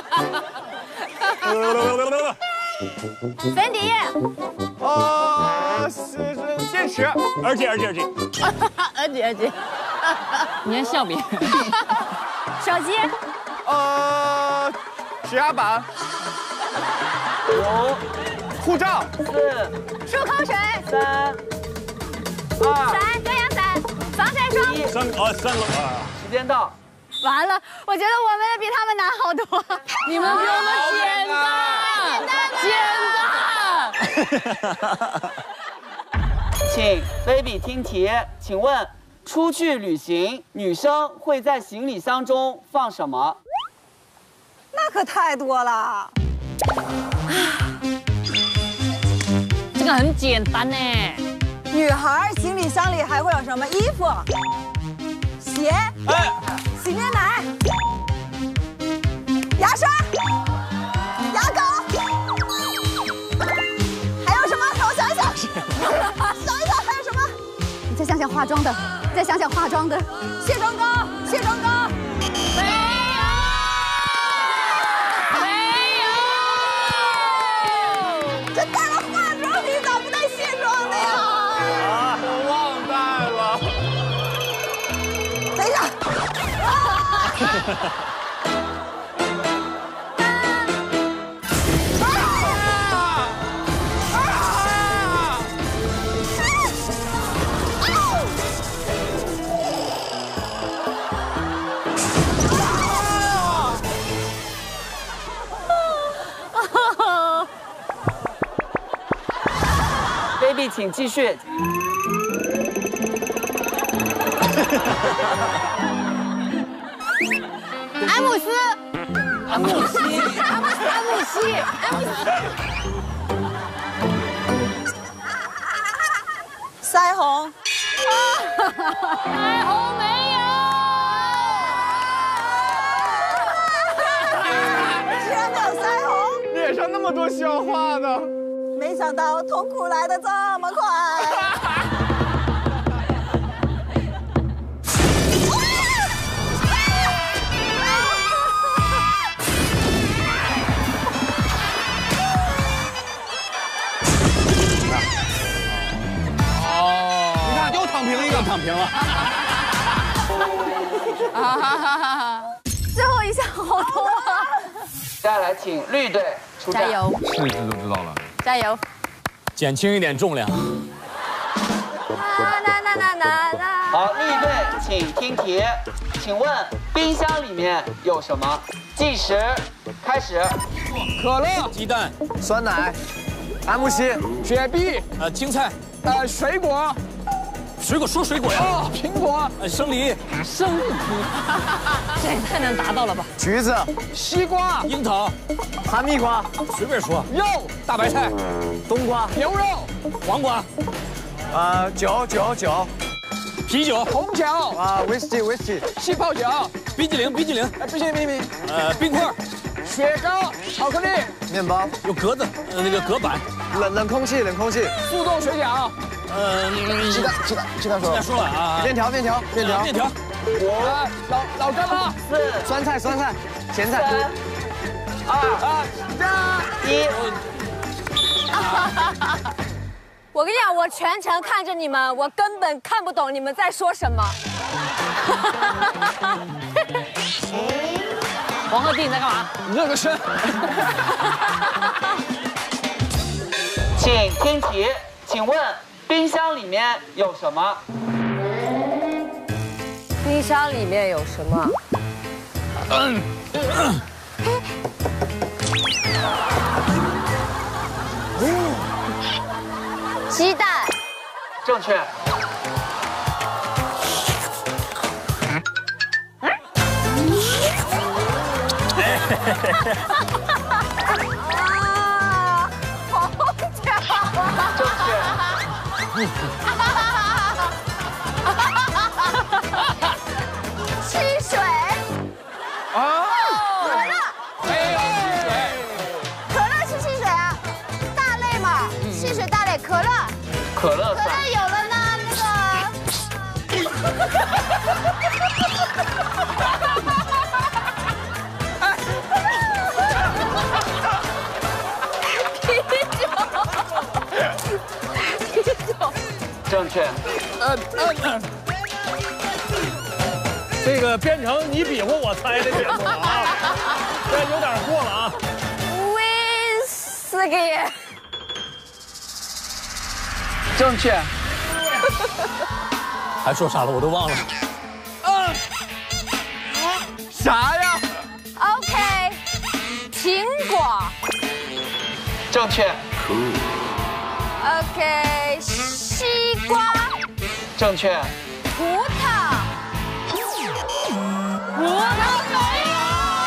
粉底液。 呃，是是电池。耳机，耳机，耳机。 耳机，耳机。 你还笑别人？ 手机。 呃，指压板。 五、 护照。 四。 漱口水。 三。二。 伞，遮阳伞，防晒霜。 三啊三了啊！ 时间到。 完了，我觉得我们的比他们难好多。 你们比我们简单，简单。 请 baby 听题，请问出去旅行，女生会在行李箱中放什么？ 那可太多了。 这个很简单呢。 女孩行李箱里还会有什么？衣服、鞋、 哎、 洗面奶、牙刷、牙膏，还有什么？让我想一想，想一想还有什么？ 你再想想化妆的，你再想想化妆的， 卸妆膏，卸妆膏。 没有，没有。 这带了化妆，你咋不带卸妆的呀？ 啊，我忘带了。 等一下。 baby 请继续。 安慕斯，安慕希，安慕安慕希，安慕希。 腮红。 腮红没有。 居然没有腮红， 脸上那么多笑话呢。 没想到痛苦来得这么快。 躺平了。 最后一项好痛啊！ 接下来请绿队出战。 加油！ 试一试就知道了。 加油！ 减轻一点重量。 那那那那那。 好，绿队请听题，请问冰箱里面有什么？计时开始。 可乐、鸡蛋、 酸奶、安慕希、 雪碧、呃青菜、呃水果。水果说水果呀！哦，苹果、生梨、生梨，这也太难达到了吧？ 橘子、 西瓜、樱桃、 哈密瓜， 随便说。肉、大白菜、 冬瓜、 牛肉、黄瓜， 啊酒酒酒， 啤酒、红酒啊威士忌威士忌， 气泡酒、冰激凌冰激凌， 哎冰淇淋冰淇淋， 呃冰块、雪糕、巧克力、 面包， 有格子，呃那个隔板， 冷冷空气冷空气， 速冻水饺。呃， 鸡蛋鸡蛋鸡蛋说， 鸡蛋说了啊， 面条面条面条面条， 五老老干妈， 四酸菜酸菜咸菜， 二加一。 我跟你讲，我全程看着你们，我根本看不懂你们在说什么。 黄鹤棣你在干嘛？ 热个身。 请听题，请问冰箱里面有什么？ 冰箱里面有什么？ 嗯。 鸡蛋。 正确。 啊，好巧啊！ 正确。 汽水。 啊。 可乐。 没有汽水。 可乐是汽水啊，大类嘛，汽水大类，可乐。 可乐可乐有了呢，那个。 正确。 呃呃，这个变成你比划我猜的节目了啊，这有点过了啊。 威士忌。 正确。 还说啥了？我都忘了。 啊！ 啥呀 ？OK， 苹果。 正确。 OK， 西瓜。 正确。 葡萄。葡萄没有。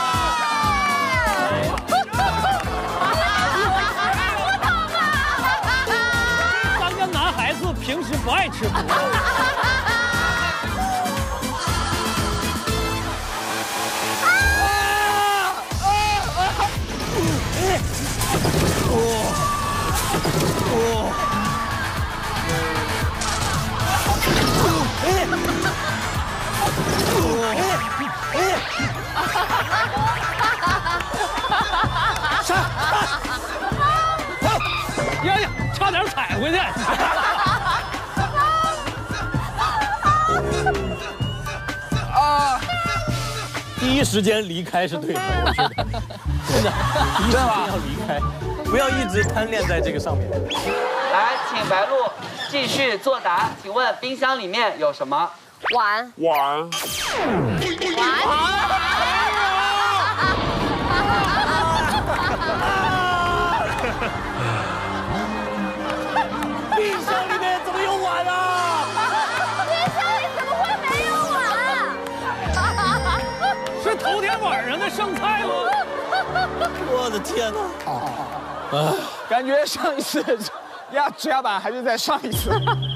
咱家男孩子平时不爱吃葡萄。哦。 上！呀呀，差点踩回去！啊！第一时间离开是对的，我觉得真的，第一时间要离开，不要一直贪恋在这个上面。 来，请白鹿继续作答。请问冰箱里面有什么？ 碗。 碗。 碗。 冰箱里面怎么有碗啊？ 冰箱里怎么会没有碗？ 是头天晚上的剩菜吗？我的天哪！ 啊，感觉上一次压指压板还是在上一次。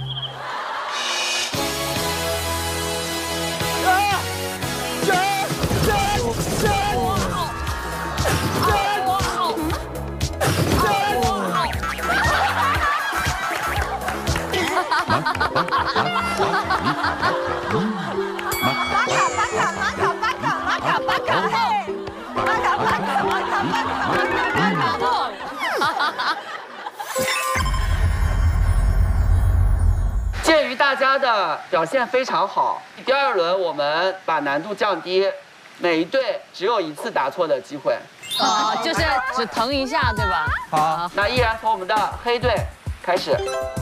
啊！这这这！ 鉴于大家的表现非常好，第二轮我们把难度降低，每一队只有一次答错的机会。 啊，就是只疼一下，对吧？ 好，那依然从我们的黑队开始。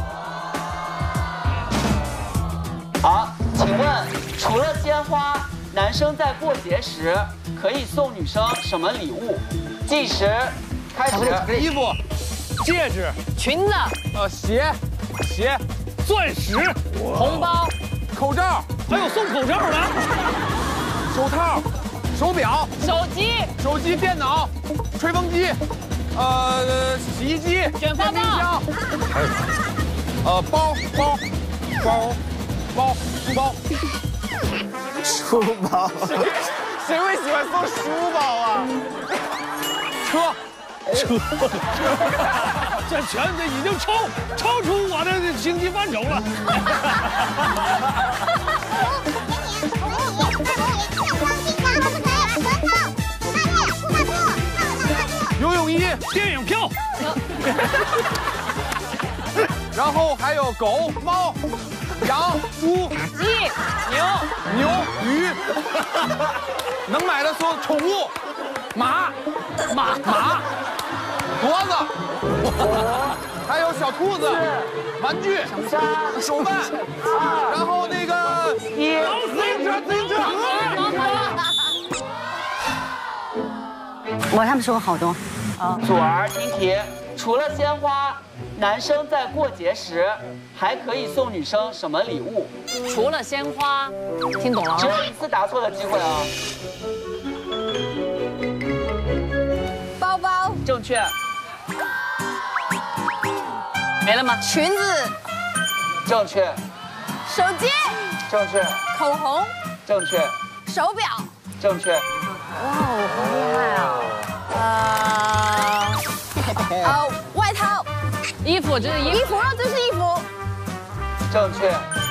好，请问除了鲜花，男生在过节时可以送女生什么礼物？计时开始。 衣服、戒指、 裙子、 呃鞋、鞋、 钻石、 红包、 口罩， 还有送口罩的， 手套、手表、 手机、 手机、电脑、吹风机，呃，洗衣机、 卷发棒， 还有呃包包包包书包。 书包， 谁会喜欢送书包啊？车， 车，这全这已经超超出我的经济范畴了。 游泳衣、 电影票， 然后还有狗、猫。 羊、猪、 鸡、牛、 牛、鱼，能买的所有宠物，马、马、马，骡子，还有小兔子，玩具、手办，然后那个自行车、自行车。 我他们说好多。 啊，左儿听题，除了鲜花。 男生在过节时还可以送女生什么礼物？ 除了鲜花，听懂了？ 只有一次答错的机会啊！ 包包， 正确。 没了吗？ 裙子， 正确。 手机， 正确。 口红， 正确。 手表， 正确。 哇哦，好厉害啊！呃，呃，外套。 衣服，这是衣服， 衣服，这是衣服， 正确。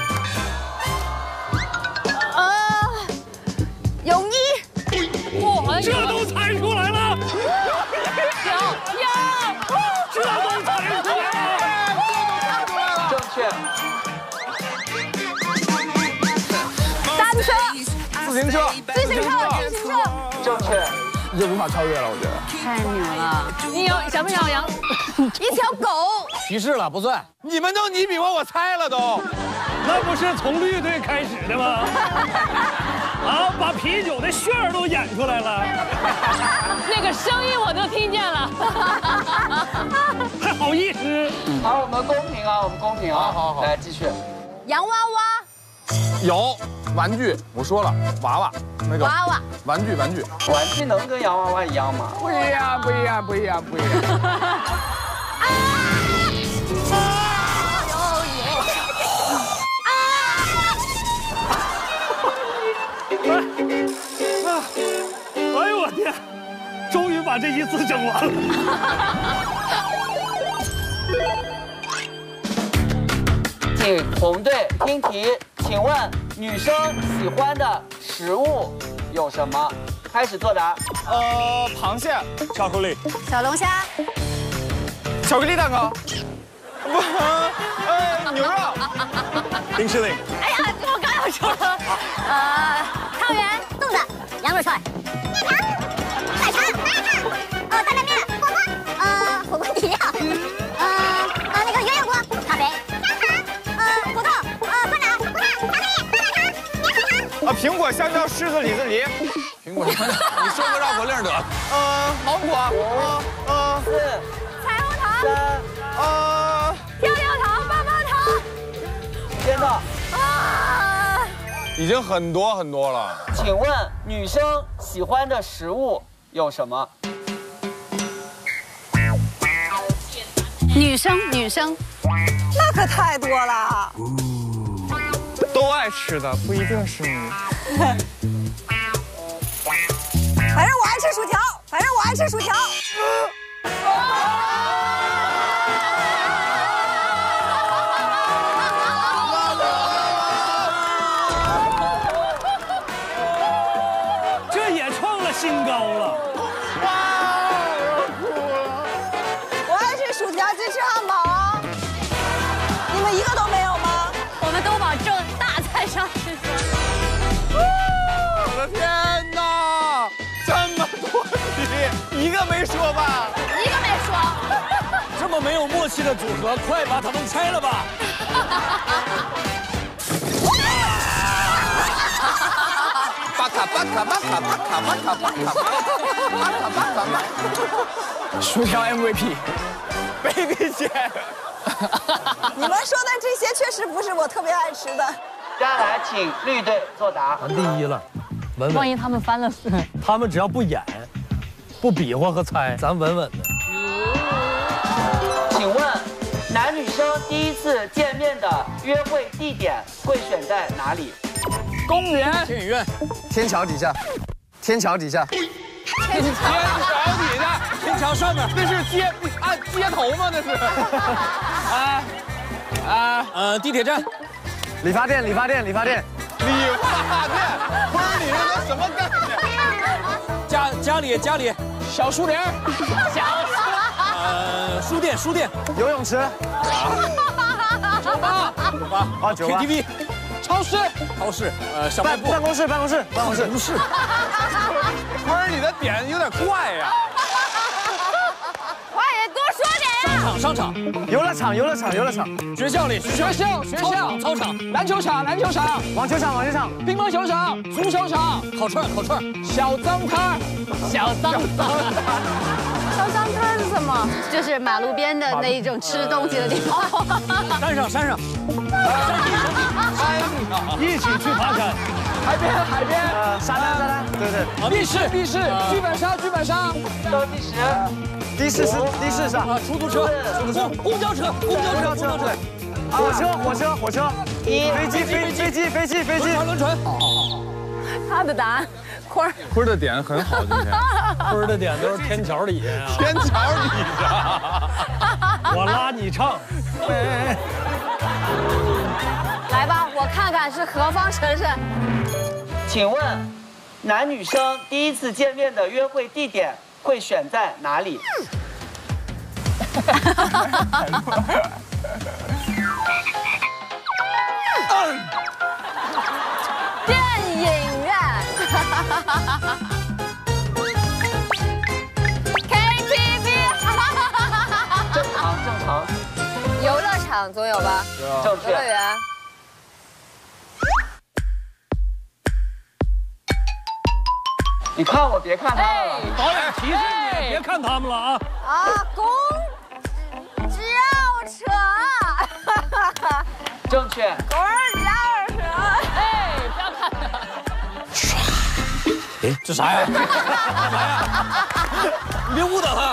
呃，泳衣， 哇，好像这都猜出来了， 有有， 这都猜出来了， 正确。 单车， 自行车， 自行车，自行车， 正确。 这无法超越了，我觉得。 太牛了！你有小不小羊？一条狗。 提示了不算，你们都你比我，我猜了都。 那不是从绿队开始的吗？啊，把啤酒的旋儿都演出来了， 那个声音我都听见了， 还好意思？ 好，我们公平啊，我们公平啊， 好好好， 来继续。 洋娃娃。 有玩具，我说了，娃娃那个娃娃， 玩具玩具， 玩具能跟洋娃娃一样吗？ 不一样，不一样，不一样，不一样。 哎呦我天！终于把这一次整完了。 请红队听题，请问女生喜欢的食物有什么？开始作答。 呃，螃蟹、巧克力、 小龙虾、 巧克力蛋糕，不，呃，牛肉、冰淇淋。 哎呀，我刚要说了，呃，汤圆、粽子、羊肉串、面条、奶茶、麻辣烫，呃，担担面、火锅，呃，火锅底料，呃，呃，那个鸳鸯锅、咖啡、香肠，呃，土豆，呃，酸奶、葡萄、巧克力、棒棒糖、棉花糖。 啊，苹果、香蕉、柿子、李子梨。 苹果，你说个绕口令得。 呃，芒果。呃呃。 四。 彩虹糖。 三。 呃。 跳跳糖、棒棒糖。 接到。 啊。 已经很多很多了。 请问女生喜欢的食物有什么？ 女生，女生， 那可太多了。 都爱吃的不一定是你。 反正我爱吃薯条，反正我爱吃薯条。 这也创了新高了。 我爱吃薯条，只吃汉堡啊！你们一个都没有吗？ 我们都往正大菜上去说。 我的天哪，这么多题，一个没说吧？ 一个没说。 这么没有默契的组合，快把它们拆了吧！ 巴卡巴卡巴卡巴卡巴卡巴卡巴卡巴卡巴。 薯条 M V P，baby 姐。 你们说的这些确实不是我特别爱吃的。 接下来请绿队作答。 咱第一了，稳稳。 万一他们翻了， 他们只要不演、不比划和猜，咱稳稳的。 请问，男女生第一次见面的约会地点会选在哪里？ 公园、 电影院、天桥底下、天桥底下、 天桥底下、 天桥上面， 那是街啊街头吗？那是。啊啊呃，地铁站、 理发店、理发店、理发店、 理发店，不是你是那什么概念？ 家家里家里小树林， 小树。 呃，书店书店、 游泳池、 酒吧酒吧啊酒吧 K T V。超市，超市，呃，小卖部， 办公室，办公室，办公室， 不是。 不是你的点有点怪呀。 快点多说点呀！ 商场，商场， 游乐场，游乐场，游乐场， 学校里， 学校，学校， 操场， 篮球场，篮球场， 网球场，网球场， 乒乓球场，足球场， 烤串，烤串， 小脏摊， 小脏摊。 小脏摊是什么？就是马路边的那一种吃东西的地方。 山上，山上。一起去爬山， 海边，海边， 呃，沙滩，沙滩，对对， 密室，密室，剧本杀，剧本杀， 倒计时， 的士是的士上啊，出租车，出租车，公交车，公交车，公交车， 火车，火车，火车，飞机，飞飞机，飞机，飞机， 轮船， 他的答案，坤儿， 坤儿的点很好，今天坤儿的点都是天桥底下， 天桥底下， 我拉你唱。 来吧，我看看是何方神圣。 请问，男女生第一次见面的约会地点会选在哪里？ 电影院。 场总有吧？ 正确。 游乐园。 你看我，别看他了。 导演提示你，别看他们了啊！ 啊，公轿车。 正确。 公轿车。 哎，不要看。 哎，这啥呀？啥呀？你别误导他。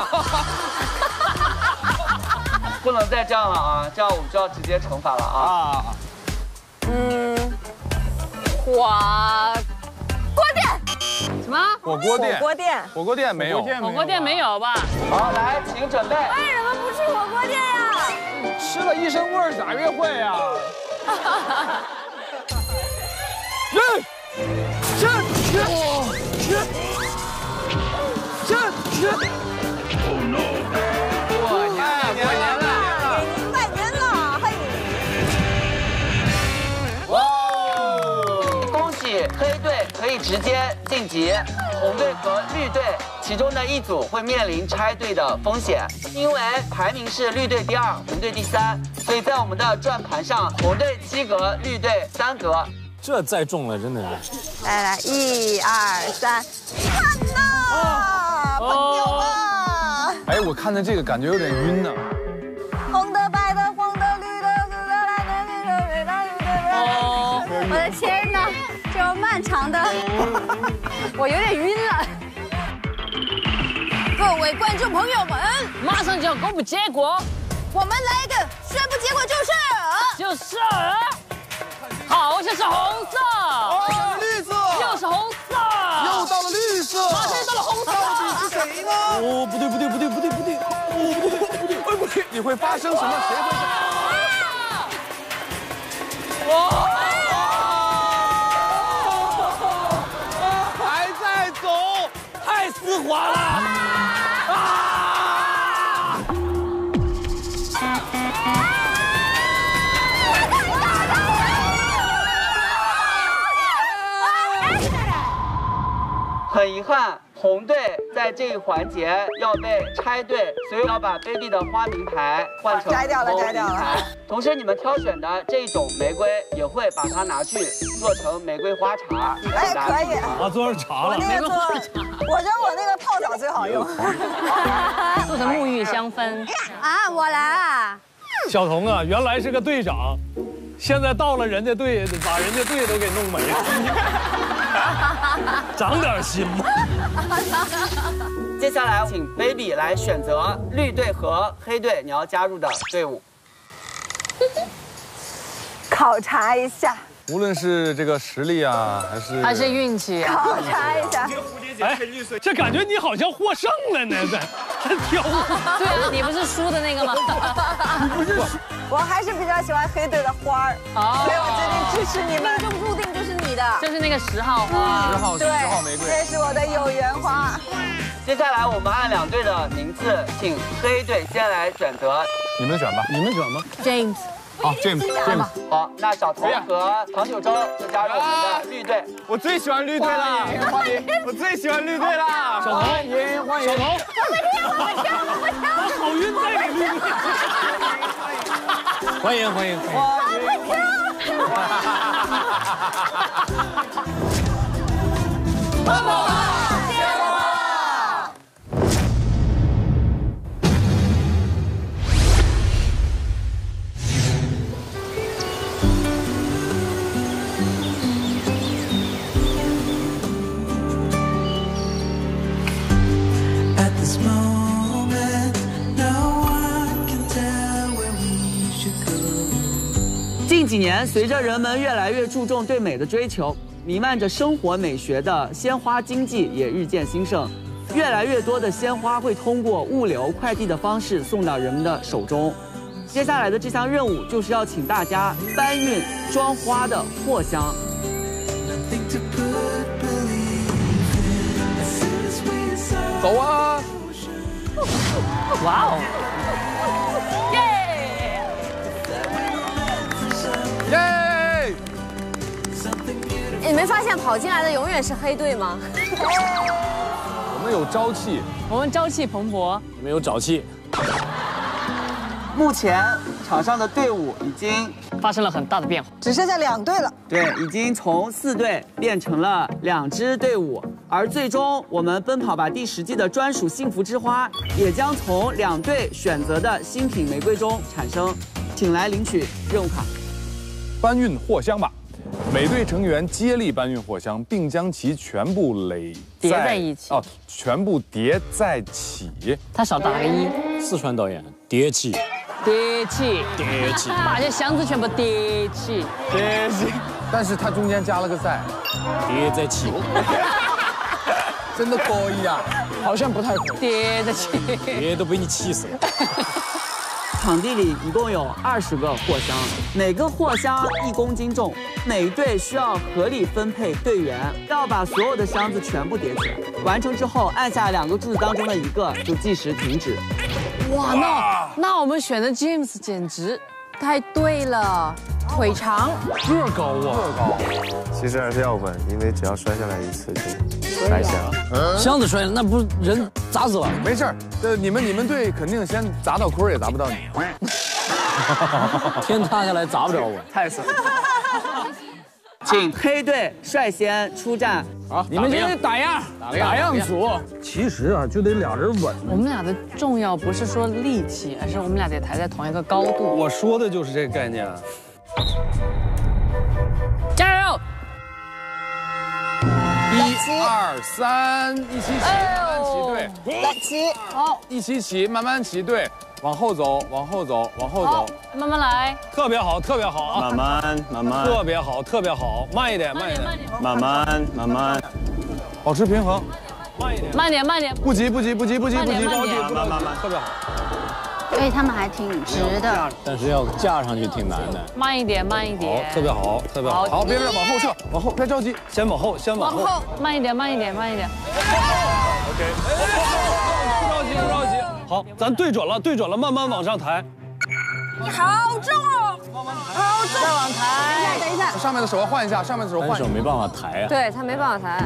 不能再这样了啊！这样我们就要直接惩罚了啊！ 嗯，火锅店。 什么？ 火锅店。 火锅店。 火锅店没有。 火锅店没有吧？ 好，来，请准备。 为什么不去火锅店呀？ 吃了一身味儿咋约会呀？ 认，认，认，认，认，认。Oh no！ 过年了，过年了， 给您拜年了，嘿！ 哇！恭喜黑队可以直接晋级，红队和绿队其中的一组会面临拆队的风险，因为排名是绿队第二，红队第三，所以在我们的转盘上，红队七格，绿队三格。 这再中了，真的是。 来来，一二三，看呐，朋友们。 哎，我看的这个感觉有点晕呢。 红的、白的、黄的、绿的、紫的、蓝的、绿的、绿的、绿的。哦，我的天哪，这么漫长的，我有点晕了。各位观众朋友们， 马上就要公布结果， 我们来一个宣布结果就是， 就是，好像是红色， 哦，绿色， 又是红色， 又到了绿色， 马上又到了红色， 到底是谁呢？ 哦，不对，不对，不对，不对，不对，哦，不对，不对，哎，不对， 你会发生什么？谁会？ 哇！ 还在走， 太丝滑了！啊！ 很遗憾，红队在这一环节要被拆队，所以要把 baby 的花名牌换成摘掉了，摘掉了。 同时，你们挑选的这种玫瑰也会把它拿去做成玫瑰花茶。 哎，可以。 啊，做成茶了。 我那个做，我觉得我那个泡澡最好用。 做成沐浴香氛。 啊，我来啊。 小童啊，原来是个队长，现在到了人家队，把人家队都给弄没了。长点心吧。 接下来请 baby 来选择绿队和黑队你要加入的队伍。 考察一下。 无论是这个实力啊，还是还是运气， 考察一下。 哎，这感觉你好像获胜了呢，在在挑。 对啊，你不是输的那个吗？ 你不是， 我还是比较喜欢黑队的花儿，所以我决定支持你们。命中注定就是你的， 就是那个十号花， 十号十号玫瑰， 这是我的有缘花。 接下来我们按两队的名字，请黑队先来选择。 你们选吧， 你们选吧 ，James。 好 ，James，James。 好，那小童和唐九洲就加入我们的绿队。 我最喜欢绿队了，欢迎，我最喜欢绿队了。 小童， 欢迎欢迎。 小童， 我们跳，我们跳，我们跳。 好运在你绿队。欢迎欢迎欢迎。 奔跑吧，接我吧！ 近几年，随着人们越来越注重对美的追求，弥漫着生活美学的鲜花经济也日渐兴盛。越来越多的鲜花会通过物流快递的方式送到人们的手中。接下来的这项任务就是要请大家搬运装花的货箱。 走啊！ 哇哦！耶！ 耶！ 你没发现跑进来的永远是黑队吗？ 我们有朝气， 我们朝气蓬勃， 你们有沼气。 目前场上的队伍已经发生了很大的变化， 只剩下两队了。 对，已经从四队变成了两支队伍，而最终我们奔跑吧第十季的专属幸福之花也将从两队选择的新品玫瑰中产生，请来领取任务卡。 搬运货箱吧。 每队成员接力搬运货箱，并将其全部垒叠在一起哦，全部叠在起。 他少打了个一。 四川导演叠起， 叠起， 叠起， 把这箱子全部叠起， 叠起。但是他中间加了个在， 叠在起。 真的可以啊， 好像不太可以。 叠在起， 叠都被你气死了。 场地里一共有二十个货箱，每个货箱一公斤重，每队需要合理分配队员，要把所有的箱子全部叠起来。完成之后，按下两个柱子当中的一个，就计时停止。 哇，那那我们选的 James 简直太对了，腿长， 个高啊，个高。 其实还是要稳，因为只要摔下来一次就白瞎了。 箱子摔了，那不是人砸死了？ 没事儿，这你们你们队肯定先砸到坤儿，也砸不到你。 天塌下来砸不着我， 太损了。请黑队率先出战。 好，你们今天打样，打样组。 其实啊，就得俩人稳。 我们俩的重要不是说力气，而是我们俩得抬在同一个高度。 我说的就是这个概念。 加油！ 一二三，一起起，慢慢齐队。 来起， 好，一起起，慢慢齐队，往后走，往后走，往后走， 慢慢来。 特别好，特别好啊！ 慢慢慢慢， 特别好，特别好，慢一点，慢一点， 慢慢慢慢， 保持平衡， 慢一点， 慢点，慢点， 不急不急不急不急不急， 慢着急， 点， 慢慢慢慢，特别好。 所以他们还挺直的， 但是要架上去挺难的。 慢一点，慢一点。 特别好，特别好。 好，别别往后撤，往后，别着急， 先往后，先往后。 往后，慢一点，慢一点，慢一点。 OK， 不着急，不着急。好，咱对准了，对准了，慢慢往上抬。 你好重哦，好重。 再往抬。 等一下， 上面的手要换一下，上面的手换一下。 手没办法抬啊。 对他没办法抬。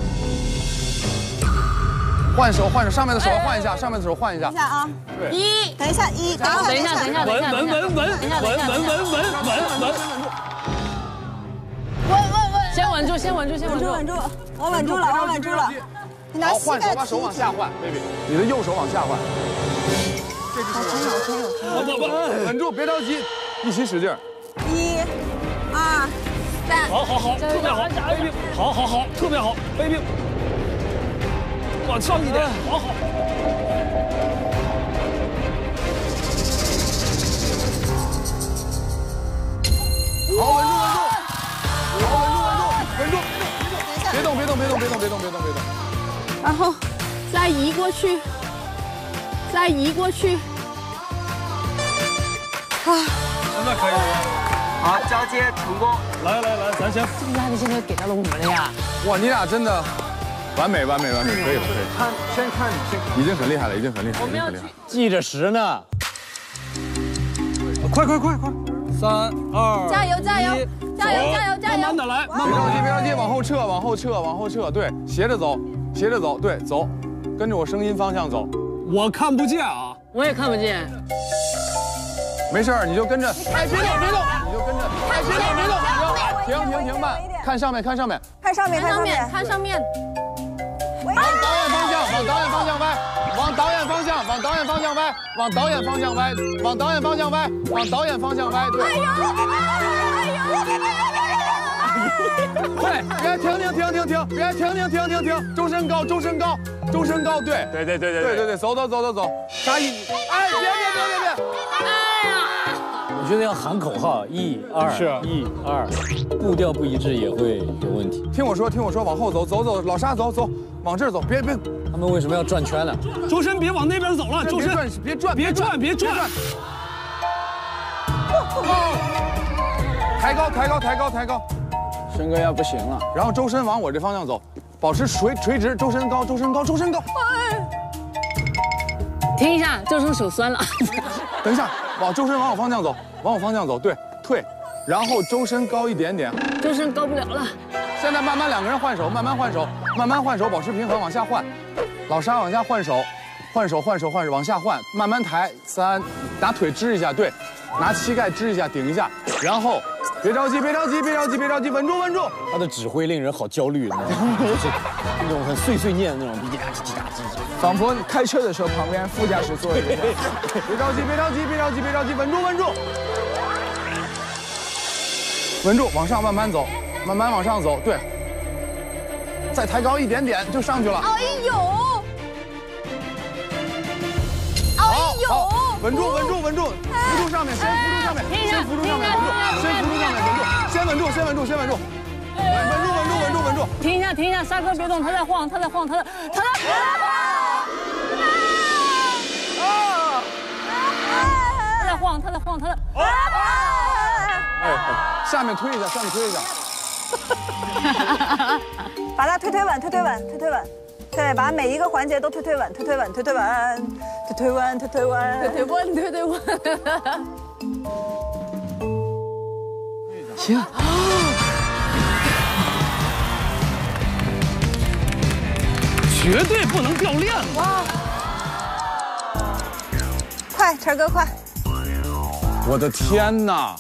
换手，换手，上面的手换一下，上面的手换一下。 等一下啊， 对， 一，等一下，一，等一下， 等一下，等一下， 稳稳稳稳稳稳稳稳稳稳稳。 稳稳稳， 先稳住，先稳住，先稳住， 稳住，我稳住了，我稳住了。你拿好， 膝盖换手，把手往下换 ，baby， 你的右手往下换。这只手往下。不不不，稳住，别着急，一起使劲。 一、二、三。 好好好，特别好，背兵，好好好，特别好，背兵。 往上一点，好好。 好，稳住，稳住。好，稳住，稳住，稳住。别动，别动，别动，别动，别动，别动，别动。 然后再移过去，再移过去。 啊，现在可以了。 好，交接成功。 来来来，咱先。 这个压力现在给到了我们了呀。 哇，你俩真的。 完美，完美，完美，可以了，可以了。 看，先看你，先看。 已经很厉害了，已经很厉害了，已经很厉害了。 记着时呢。 快快快快！三二， 加油加油加油加油加油！ 慢慢的来，慢别着急，别着急，往后撤，往后撤，往后撤。对，斜着走，斜着走，对，走，跟着我声音方向走。 我看不见啊， 我也看不见。 没事儿，你就跟着。哎，别动，别动，你就跟着。哎，别动，别动，停停停慢，看上面，看上面， 看上面， 看上面，看上面。 往导演方向，往导演方向歪，往导演方向，往导演方向歪，往导演方向歪，往导演方向歪，往导演方向歪，对。对，别停停停停停，别停停停停停，周身高，周身高，周身高，对， 对对对对对对对，走走走走走，啥意？哎，别别别别别！ 哎呀！ 我觉得要喊口号，一二， 是一二，步调不一致也会有问题。 听我说，听我说，往后走，走走，老沙走走。 往这儿走，别别， 他们为什么要转圈呢？ 周深，别往那边走了，周深， 别转， 别转，别转。 抬高，抬高，抬高，抬高。 申哥要不行了， 然后周深往我这方向走，保持垂垂直，周深高，周深高，周深高。 停一下，周深手酸了。 等一下，往周深往我方向走，往我方向走，对，退，然后周深高一点点。 周深高不了了。 现在慢慢两个人换手，慢慢换手，慢慢换手，保持平衡，往下换。老沙往下换手，换手换手换手往下换，慢慢抬。三，拿腿支一下，对， 拿膝盖支一下，顶一下，然后别着急，别着急，别着急，别着急，稳住，稳住。 他的指挥令人好焦虑，就是那种很碎碎念的那种，叽叽喳叽叽喳叽。 仿佛开车的时候旁边副驾驶座位。别着急，别着急，别着急，别着急，稳住，稳住，稳住，往上慢慢走，慢慢往上走，对。再抬高一点点就上去了。 哎呦！ 好，好，稳住，稳住，稳住，扶住上面，先扶住上面，先扶住上面，稳住，先扶住上面，稳住，先稳住，先稳住，先稳住，稳稳住，稳住，稳住，稳住。 停一下，停一下，刹车别动，他在晃，他在晃，他在，他在。啊！他在晃，他在晃，他在。 哎，下面推一下，下面推一下。 把它推推稳，推推稳，推推稳。对，把每一个环节都推推稳，推推稳，推推稳，推推稳，推推稳，推推稳，推推稳。 行。绝对不能掉链子！ 哇！快，晨哥快！ 我的天哪！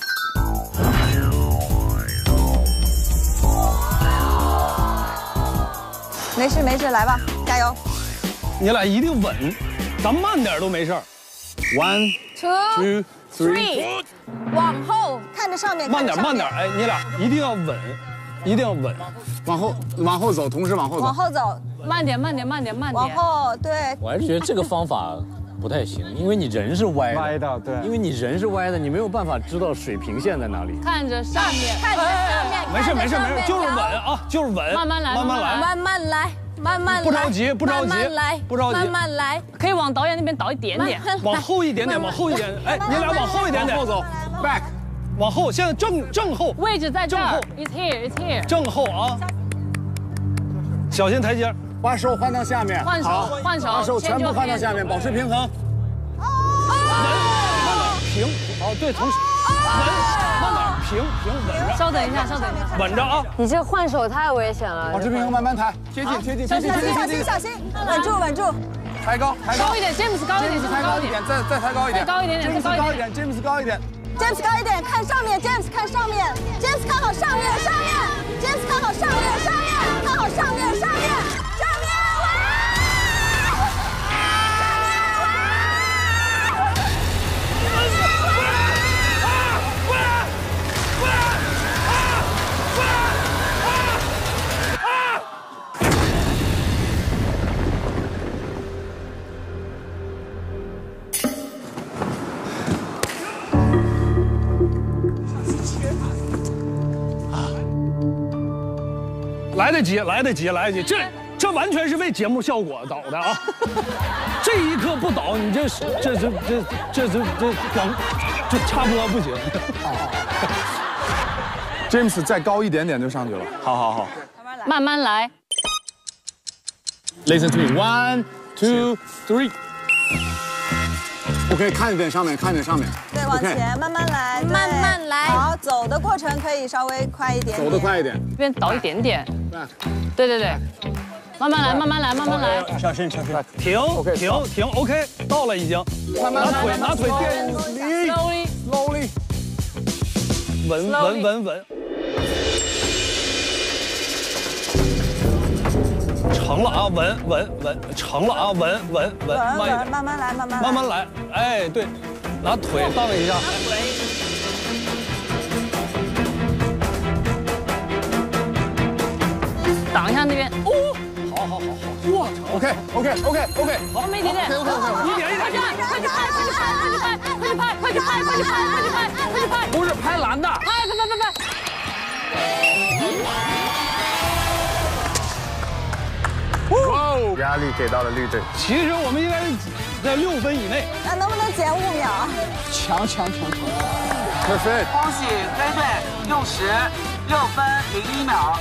没事没事，来吧，加油！ 你俩一定稳，咱慢点都没事儿。 One, two, three， 往后看着上面， 慢点慢点，哎，你俩一定要稳，一定要稳， 往后往后走，同时往后走， 往后走， 慢点慢点慢点慢点， 往后对。 我还是觉得这个方法不太行，因为你人是歪的， 歪的，对， 因为你人是歪的，你没有办法知道水平线在哪里。 看着上面， 看着上面， 没事没事没事，就是稳啊，就是稳， 慢慢来， 慢慢来， 慢慢来。慢慢来， 不着急，不着急， 慢慢来， 不着急， 慢慢来， 可以往导演那边倒一点点， 往后一点点，往后一点，哎，你俩往后一点点， 往后走 ，back， 往后，现在正正后， 位置在这儿 ，it's here，it's here， 正后啊，小心台阶， 把手换到下面， 换手，换手， 把手全部换到下面，保持平衡， 稳，平，好，对，同时，稳。慢点，平平稳着。 稍等一下，稍等一下， 稳着啊！ 你这换手太危险了。 保持平衡，慢慢抬，贴近贴近贴近贴近， 小心小心，稳住稳住， 抬高抬高， 高一点 ，James 高一点， 抬高一点，再再抬高一点， 高一点点， 再高一点 ，James 高一点 ，James 高一点，看上面 ，James 看上面 ，James 看好上面上面 ，James 看好上面上面，看好上面上面上面。 来得及，来得及，来得及，这这完全是为节目效果倒的啊！这一刻不倒，你这这这这这这这广这插播不行。 James 再高一点点就上去了。好好好， 慢慢来。 Listen to me, one, two, three. OK， 看一点上面，看一点上面。 对，往前慢慢来，慢慢来。好，走的过程可以稍微快一点， 走得快一点， 这边倒一点点。对对对，慢慢来，慢慢来，慢慢来。 小心，小心，停，停，停。OK， 到了已经。 慢慢拿腿，拿腿垫。 Slowly, slowly。 稳稳稳稳。成了啊，稳稳稳，成了啊，稳稳稳，慢一点， 慢慢来，慢慢慢慢来，哎，对，拿腿荡一下， 挡一下那边，哦， 好好好好，哇 ，OK OK OK OK， 好，没点点， 一点一点， 快去拍，快去拍，快去拍，快去拍，快去拍，快去拍，快去拍，快去拍， 不是拍蓝的， 拍拍拍拍拍。 哇哦！ 压力给到了绿队。 其实我们应该是在六分以内。 那能不能减五秒？ 强强强强 ！Perfect！ 恭喜飞队用时六分零一秒。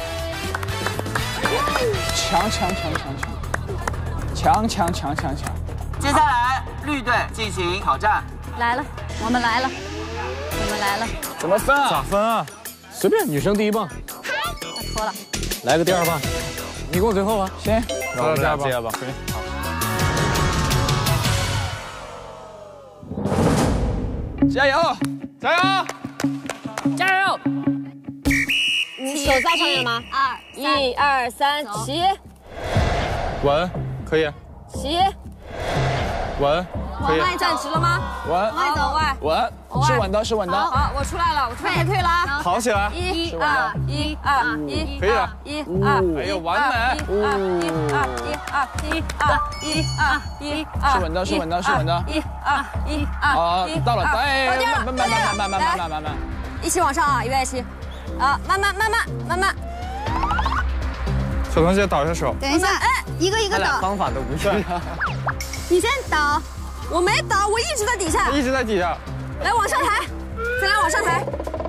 强强强强强，强强强强强。 接下来绿队进行挑战。 来了，我们来了，我们来了。 怎么分啊？ 咋分啊？随便，女生第一棒。 他脱了。 来个第二棒。 你给我最后啊， 行， 然后再接吧。好。 加油，加油， 加油！你手在上面吗？二，一二三，起， 稳，可以。 起， 稳，可以。 往外站直了吗？ 稳， 往外走，外。 稳，是稳的，是稳的。 好，我出来了，我出来退了啊。 跑起来。 一二一二一， 可以了。 一二， 哎呦，完美。 一二一二一二一二一二一二， 是稳的，是稳的，是稳的。 一二一二。 好，到了，哎， 到地儿了， 慢慢慢慢慢慢慢慢慢。 一起往上啊，预备起，啊，慢慢慢慢慢慢。 小彤姐倒下手。 等一下，哎，一个一个倒。 方法都不对。 你先倒。 我没倒，我一直在底下。 一直在底下。 来，往上抬，再来往上抬。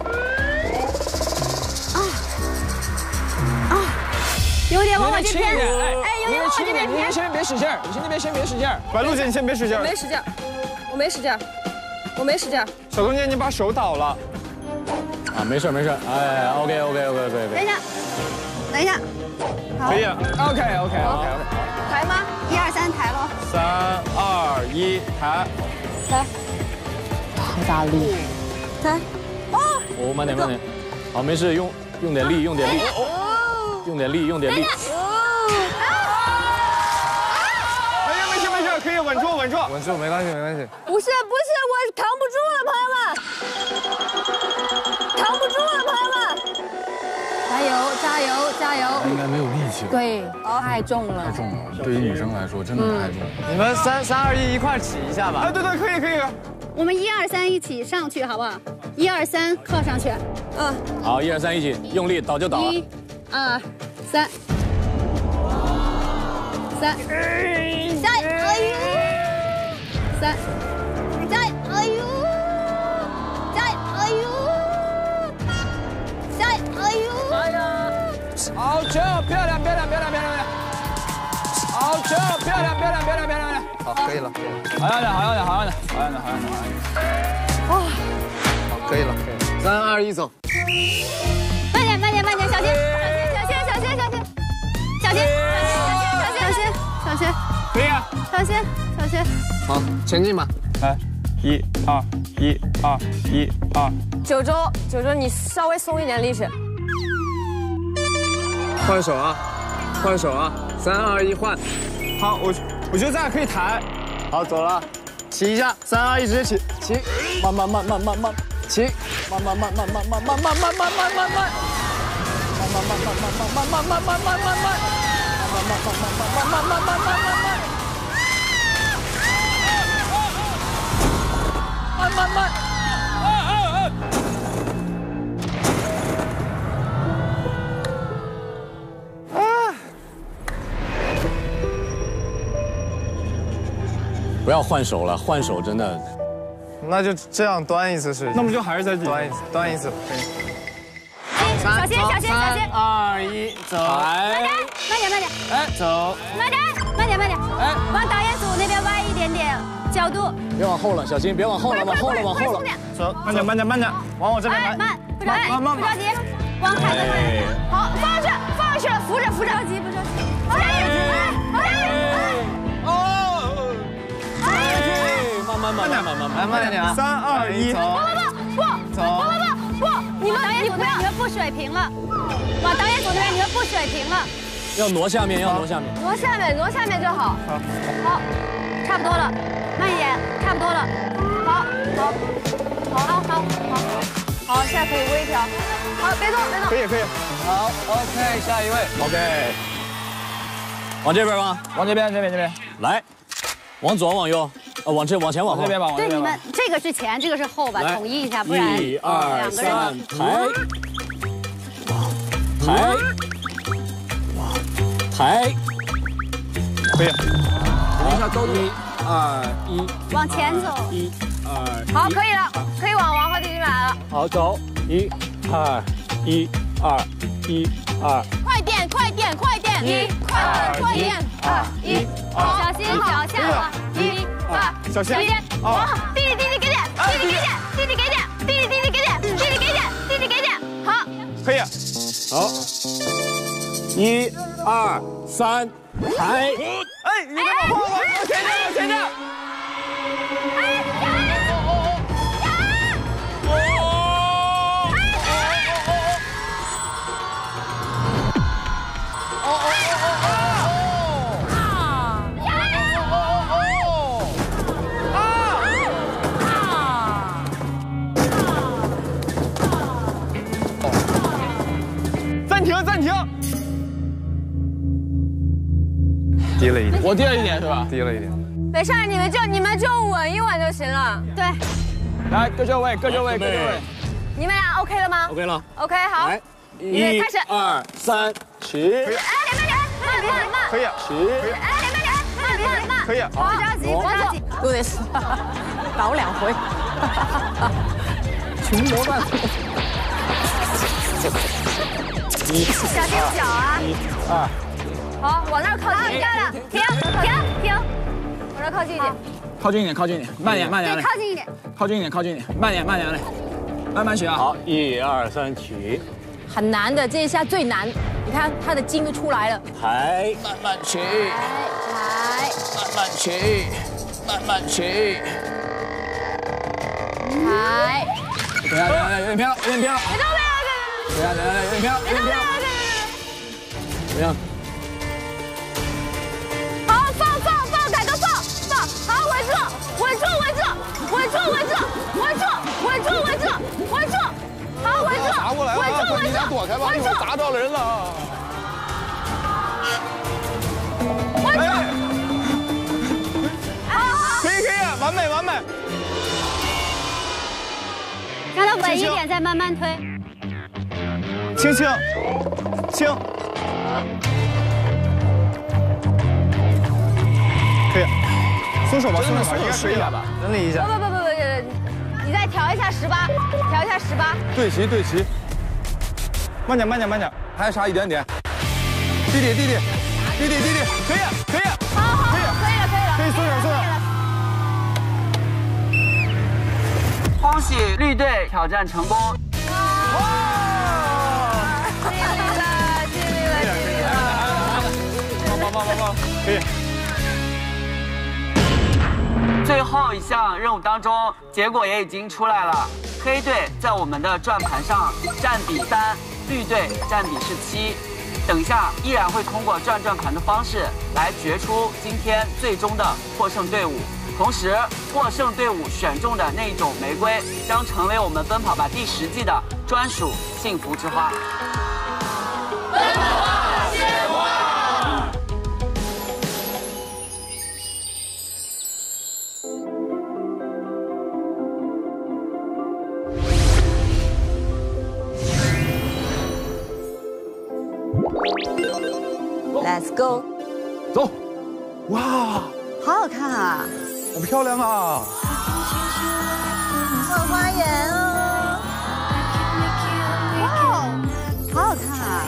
啊啊，有点往我这边，哎，有点往我这边偏。 你先别使劲儿，你先那边先别使劲儿。 白鹿姐，你先别使劲儿。 我没使劲儿，我没使劲儿，我没使劲儿。 小彤姐，你把手倒了。 啊，没事没事，哎 ，OK OK OK OK。 等一下，等一下， 可以。 OK OK OK OK。 抬吗？一二三，抬喽。 三二一，抬。 抬。 太大力。 抬。哦。 哦，慢点慢点。好，没事，用用点力，用点力，用点力，用点力。 哎呀，没事没事，可以稳住稳住稳住，没关系没关系。 不是不是，我扛不住了，朋友们，扛不住了，朋友们。加油加油加油！ 应该没有力气了。 对，太重了。 太重了，对于女生来说真的太重了。 你们三三二一一块起一下吧。 哎，对对，可以可以。 我们一二三一起上去，好不好？一二三，靠上去。 嗯。 好，一二三一起，用力倒就倒了。 一、二、三，三，加油！哎呦！三，加油！哎呦！加油！哎呦！加油！哎呦！ 哎呀！好球！漂亮漂亮漂亮漂亮！好球！漂亮漂亮漂亮漂亮！ 好，可以了。 好样的好样的好样的好样的好样的好样的！ 哇！好，可以了。三二一，走。 慢点慢点慢点，小心小心小心小心小心小心小心小心， 可以啊。 小心小心。 好，前进吧。 来，一二一二一二。 九州九州，你稍微松一点力气。 换手啊，换手啊，三二一换。 好，我我觉得咱俩可以抬。 好，走了，起一下，三二一直接起，起，慢慢慢慢慢慢起，慢慢慢慢慢慢慢慢慢慢慢慢慢，慢慢慢慢慢慢慢慢慢慢慢慢慢慢，慢慢慢慢慢慢慢慢慢慢慢。慢慢慢，啊啊啊！啊！ 不要换手了，换手真的。 那就这样端一次试试。 那我们就还是在底端一次，端一次。 小心小心小心！ 二一，走。 慢点慢点慢点。 哎，走。 慢点慢点慢点。哎，往导演组那边歪一点点角度。 别往后了，小心，别往后了，往后了，往后了。 走， 慢点，慢点，慢点， 往我这边来。 慢，不着急，不着急，往凯子快。好，放上去，放上去了，扶着，扶着。不着急，不着急。加油！ 哦。哎，慢慢慢慢慢慢，来慢点啊！ 三二一， 不不不不，走！不不不不，你们导演组那边你们不水平了，往导演组那边你们不水平了。 要挪下面，要挪下面。 挪下面，挪下面就好。 好，差不多了。慢一点，差不多了。好，好，好，好，好，好， 好，现在可以微调。好，别动，别动。 可以，可以。 好 ，OK， 下一位 ，OK。往这边吗？ 往这边，这边，这边。 来，往左，往右，呃，往这，往前，往后。 这边吧，往这边吧。 对，你们这个是前，这个是后吧，统一一下，不然一二三，抬，抬，抬， 可以。 等一下高度。 一二一， 往前走。 一二。 好，可以了，可以往王鹤棣这边来了。 好，走，一二一二一二。 快点，快点，快点！一，快点，快点！二，一，二，小心脚下！一，二， 小心！ 往弟弟，弟弟给点，弟弟给点，弟弟给点，弟弟，弟弟给点，弟弟给点，弟弟给点，好， 可以。 好，一二三，抬！ 哎，你别往后，往前点，往前点！ 哎， 低了一点， 我低了一点是吧？ 低了一点。 没事，你们就你们就稳一稳就行了。对， 来各就位，各就位，各就位。 你们俩 OK 了吗 ？OK 了。 OK 好。 来， 一、 开始。二三起。 哎，两边人，慢点慢。 可以啊。起。 哎，两边人，慢点慢。 可以啊。 不着急，不着急。 对的是，倒两回。 群魔乱舞。一。 小心脚啊。 一二。 好，往那儿靠近。漂亮，停停停，往那儿靠近一点。 靠近一点，靠近一点，慢点，慢点。 对，靠近一点。 靠近一点，靠近一点，慢点，慢点来，慢慢学啊。 好，一二三起。 很难的，这一下最难。你看他的筋都出来了。 抬，慢慢起。 抬， 慢慢起，慢慢起。 抬。 等下，等下，有点偏了，有点偏了。 别动，别动， 等下，等下，有点偏了，有点偏了。怎么样？ 好，放放放，改个放放，好，稳住，稳住，稳住，稳住，稳住，稳住，稳住，稳住，稳住，好，稳住， 砸过来了， 稳住，稳你俩躲开吧，一会儿砸着人了。 稳住， 可以可以，完美完美。 让它稳一点，再慢慢推。 轻轻，轻。可以，松手吧，松手吧，应该可以了吧？ 整理一下。 不不不不不，你再调一下十八，调一下十八。 对齐对齐，慢点慢点慢点，还差一点点。弟弟弟弟弟弟弟弟，可以可以。 好好，可以了可以了， 可以松手松手。 恭喜绿队挑战成功。 哇！尽力了，尽力了，尽力了。 棒棒棒棒棒，可以。 最后一项任务当中，结果也已经出来了。黑队在我们的转盘上占比三，绿队占比是七。等一下依然会通过转转盘的方式来决出今天最终的获胜队伍。同时，获胜队伍选中的那一种玫瑰将成为我们奔跑吧第十季的专属幸福之花。 奔跑吧，鲜花！ Let's go， 走！哇， 好好看啊！ 好漂亮啊！ 好花园哦！哇，好好看啊！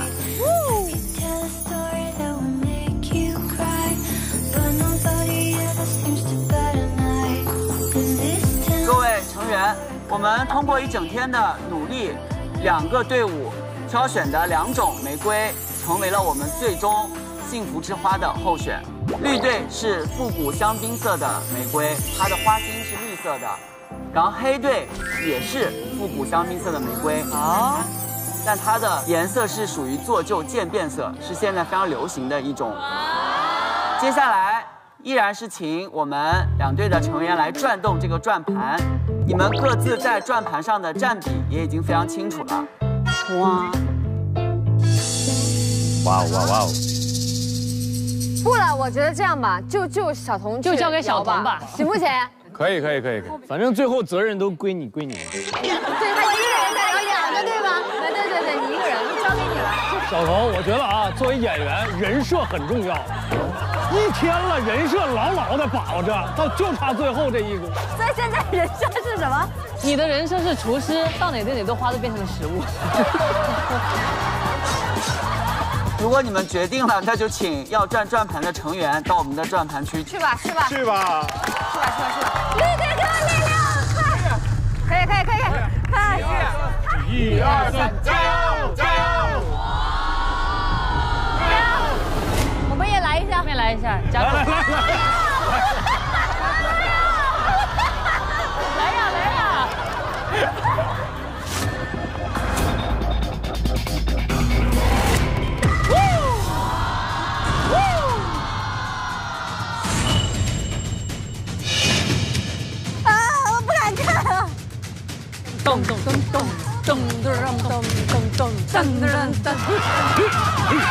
各位成员，我们通过一整天的努力，两个队伍挑选的两种玫瑰，成为了我们最终幸福之花的候选。绿队是复古香槟色的玫瑰，它的花心是绿色的。然后黑队也是复古香槟色的玫瑰，好，但它的颜色是属于做旧渐变色，是现在非常流行的一种。接下来依然是请我们两队的成员来转动这个转盘，你们各自在转盘上的占比也已经非常清楚了。哇， 哇哇哇！ 不了，我觉得这样吧，就就小童就交给小童吧， 行不行？ 可以可以可以可以， 反正最后责任都归你归你。 对，他一个人在聊两个，对吧？对对对对，你一个人就交给你了。 小童，我觉得啊，作为演员，人设很重要。一天了，人设牢牢的把握着，到就差最后这一个。 所以现在人设是什么？ 你的人设是厨师，到哪对哪都花都变成了食物。 如果你们决定了，那就请要转转盘的成员到我们的转盘区去吧，去吧， 去吧， 去吧，去吧，去吧！绿队给我力量，快！可以，可以，可以，快！ 一二三，加油，加油！ 加油！我们也来一下，我们也来一下，加油！来来来！来呀来呀！ 咚咚咚咚咚咚咚咚咚咚咚咚咚。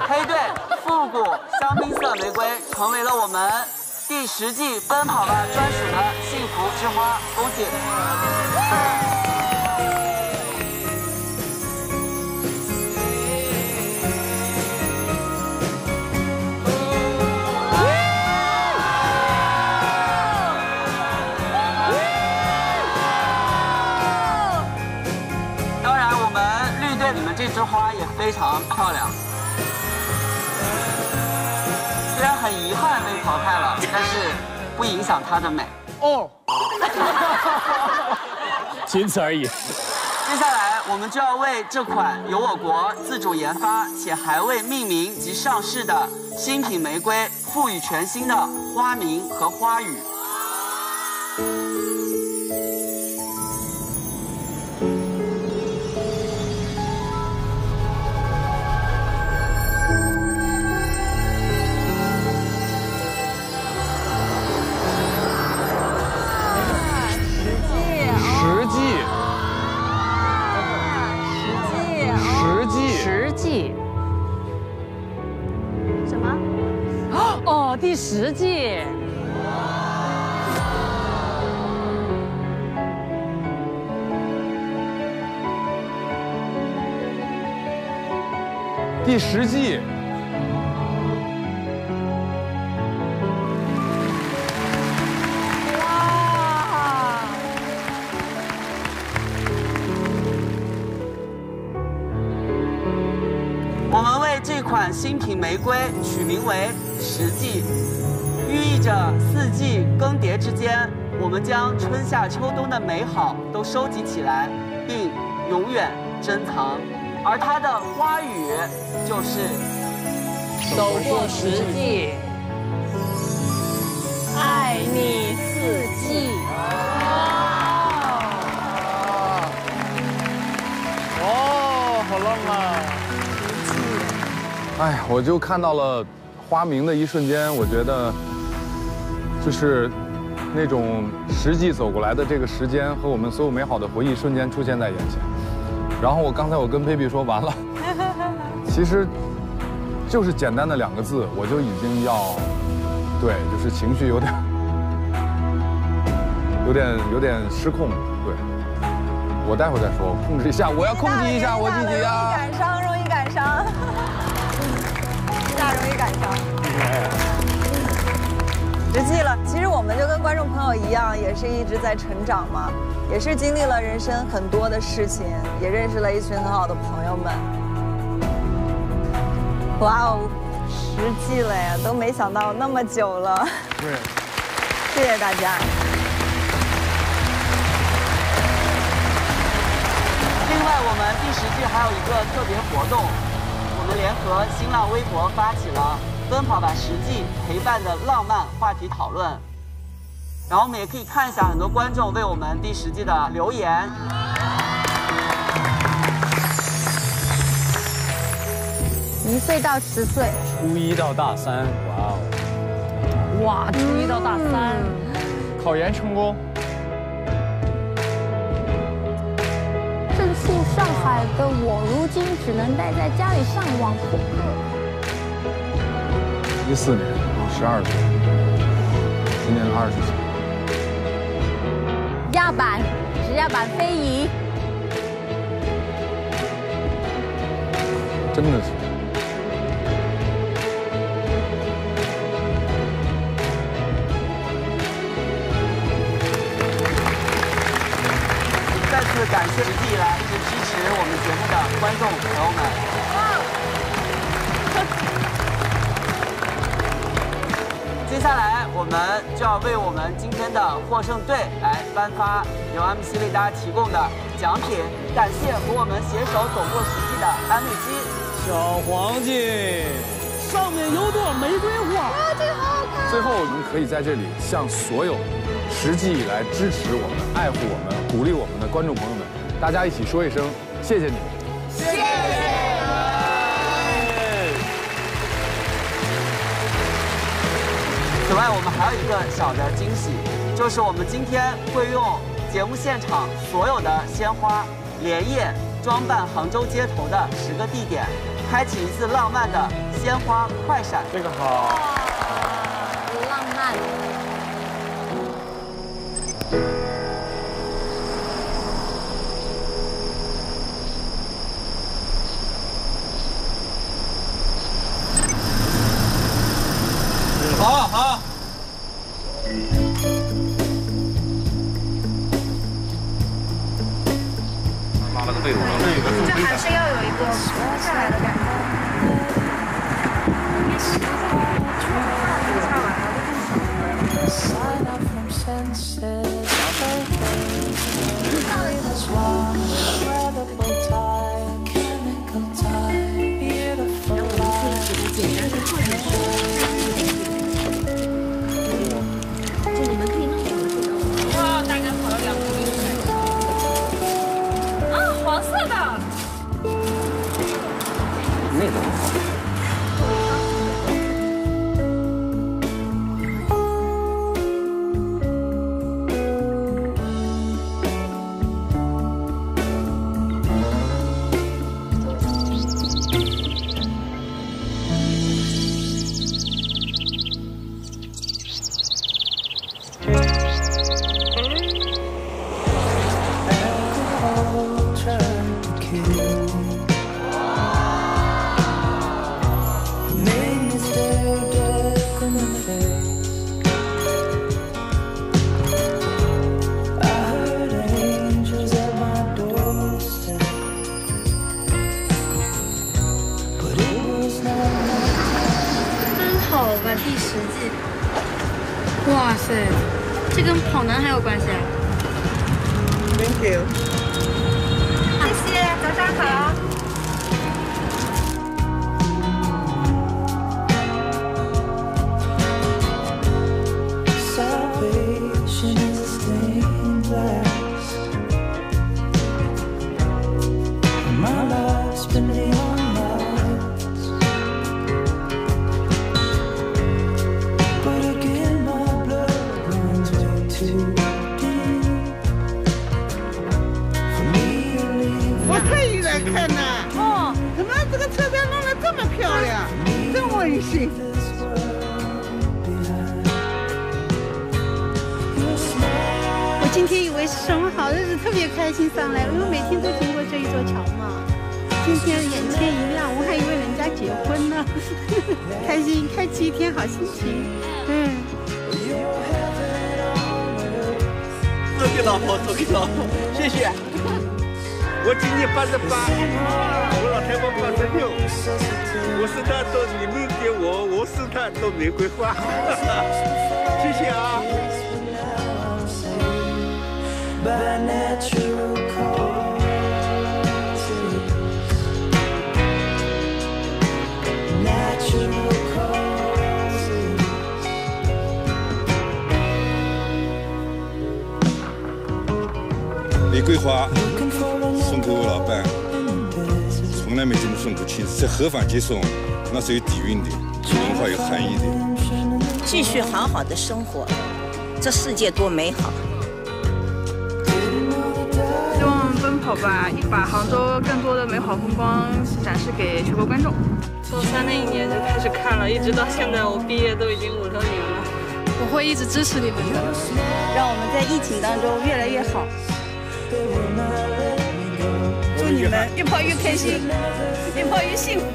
黑队复古香槟色玫瑰成为了我们第十季奔跑吧专属的幸福之花，恭喜！当然，我们绿队你们这枝花也非常漂亮。 虽然很遗憾被淘汰了，但是不影响它的美哦。 仅此而已。 接下来，我们就要为这款由我国自主研发且还未命名及上市的新品玫瑰赋予全新的花名和花语。 什么？哦，第十季。 第十季。 哇！我们为这款新品玫瑰取名为“十季”，寓意着四季更迭之间，我们将春夏秋冬的美好都收集起来，并永远珍藏。而它的花语就是“ 走过十季，爱你四季”。 哦，好浪漫。 哎，我就看到了花名的一瞬间，我觉得就是那种实际走过来的这个时间和我们所有美好的回忆瞬间出现在眼前。然后我刚才我跟佩佩说完了，其实就是简单的两个字，我就已经要，对，就是情绪有点有点有点失控，对。我待会儿再说，我控制一下，我要控制一下我自己啊。 容易感伤，容易感伤。 大容易感伤，十季了。其实我们就跟观众朋友一样，也是一直在成长嘛，也是经历了人生很多的事情，也认识了一群很好的朋友们。哇哦，十季了呀，都没想到那么久了。 对， 谢谢大家。 另外，我们第十季还有一个特别活动。 我们联合新浪微博发起了“奔跑吧十季”陪伴的浪漫话题讨论，然后我们也可以看一下很多观众为我们第十季的留言。 一岁到十岁， 初一到大三，哇哦！ 哇，初一到大三， 考研成功。 正是上海的我，如今只能待在家里上网课。 一四年，十二岁，今年二十岁。 压板，指压板非遗， 真的是。 再次感谢一直以来一直支持我们节目的观众朋友们。接下来我们就要为我们今天的获胜队来颁发由 M C 为大家提供的奖品。感谢和我们携手走过十季的安利基小黄金， 上面有朵玫瑰花， 哇，这个好好看。 最后，我们可以在这里向所有十季以来支持我们、爱护我们、鼓励我们的观众朋友们，大家一起说一声谢谢你们。 谢谢。 此外，我们还有一个小的惊喜，就是我们今天会用节目现场所有的鲜花连夜装扮杭州街头的十个地点， 开启一次浪漫的鲜花快闪。 这个好。 浪漫。 好好。 拉了个队伍， 这还是要有一个活下来的感觉。 哇，大概跑了两公里。啊，黄色的。 那个好。 第十季，哇塞，这跟跑男还有关系啊 ？Thank you， 谢谢，早上好。 我特意来看的。哦，怎么这个车站弄得这么漂亮，真温馨。我今天以为是什么好日子，特别开心上来，因为每天都经过这一座桥嘛。今天眼前一亮，我还以为人家结婚呢，开心，开启一天好心情。嗯。 送给老婆，送给老婆，谢谢。我今年八十八，我老太婆八十六，我是她送礼物给我，我是她送玫瑰花，谢谢啊。 玫瑰花送给我老伴，从来没这么送过亲，在合法接送，那是有底蕴的，文化有含义的。 继续好好的生活，这世界多美好！ 希望奔跑吧把杭州更多的美好风光展示给全国观众。 初三那一年就开始看了，一直到现在，我毕业都已经五六年了。 我会一直支持你们的， 让我们在疫情当中越来越好。祝你们越跑越开心，越跑越幸福。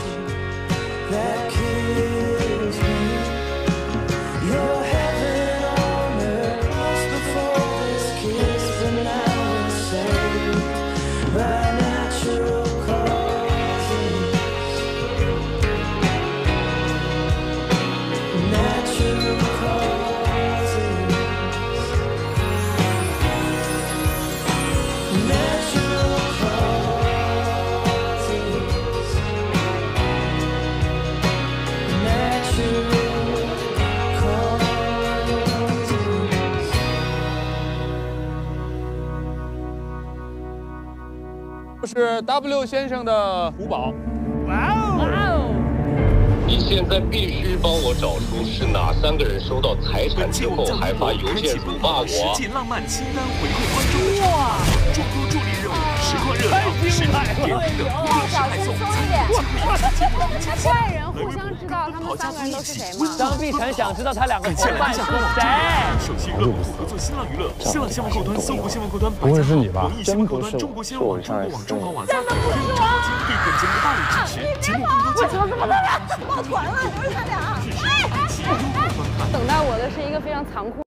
是 W 先生的古堡。 哇哦！哇哦！ 你现在必须帮我找出是哪三个人收到财产之后还发邮件辱骂我。 实际浪漫清单回馈观众的哇！众多助力任务，实况热聊，实力点评的娱乐时态总裁。 外人互相知道他们三个人都是谁吗？ 张碧晨想知道他两个伙伴是谁。 首席热乎合作新浪娱乐、新浪新闻客户端、搜狐新闻客户端、 不会是你吧？ 网易新闻客户端、中国新闻网、中国网、中华网三对超级对本节目的大力支持。节目更多精彩。为什么这么多人抱团了？都是他俩。等待我的是一个非常残酷。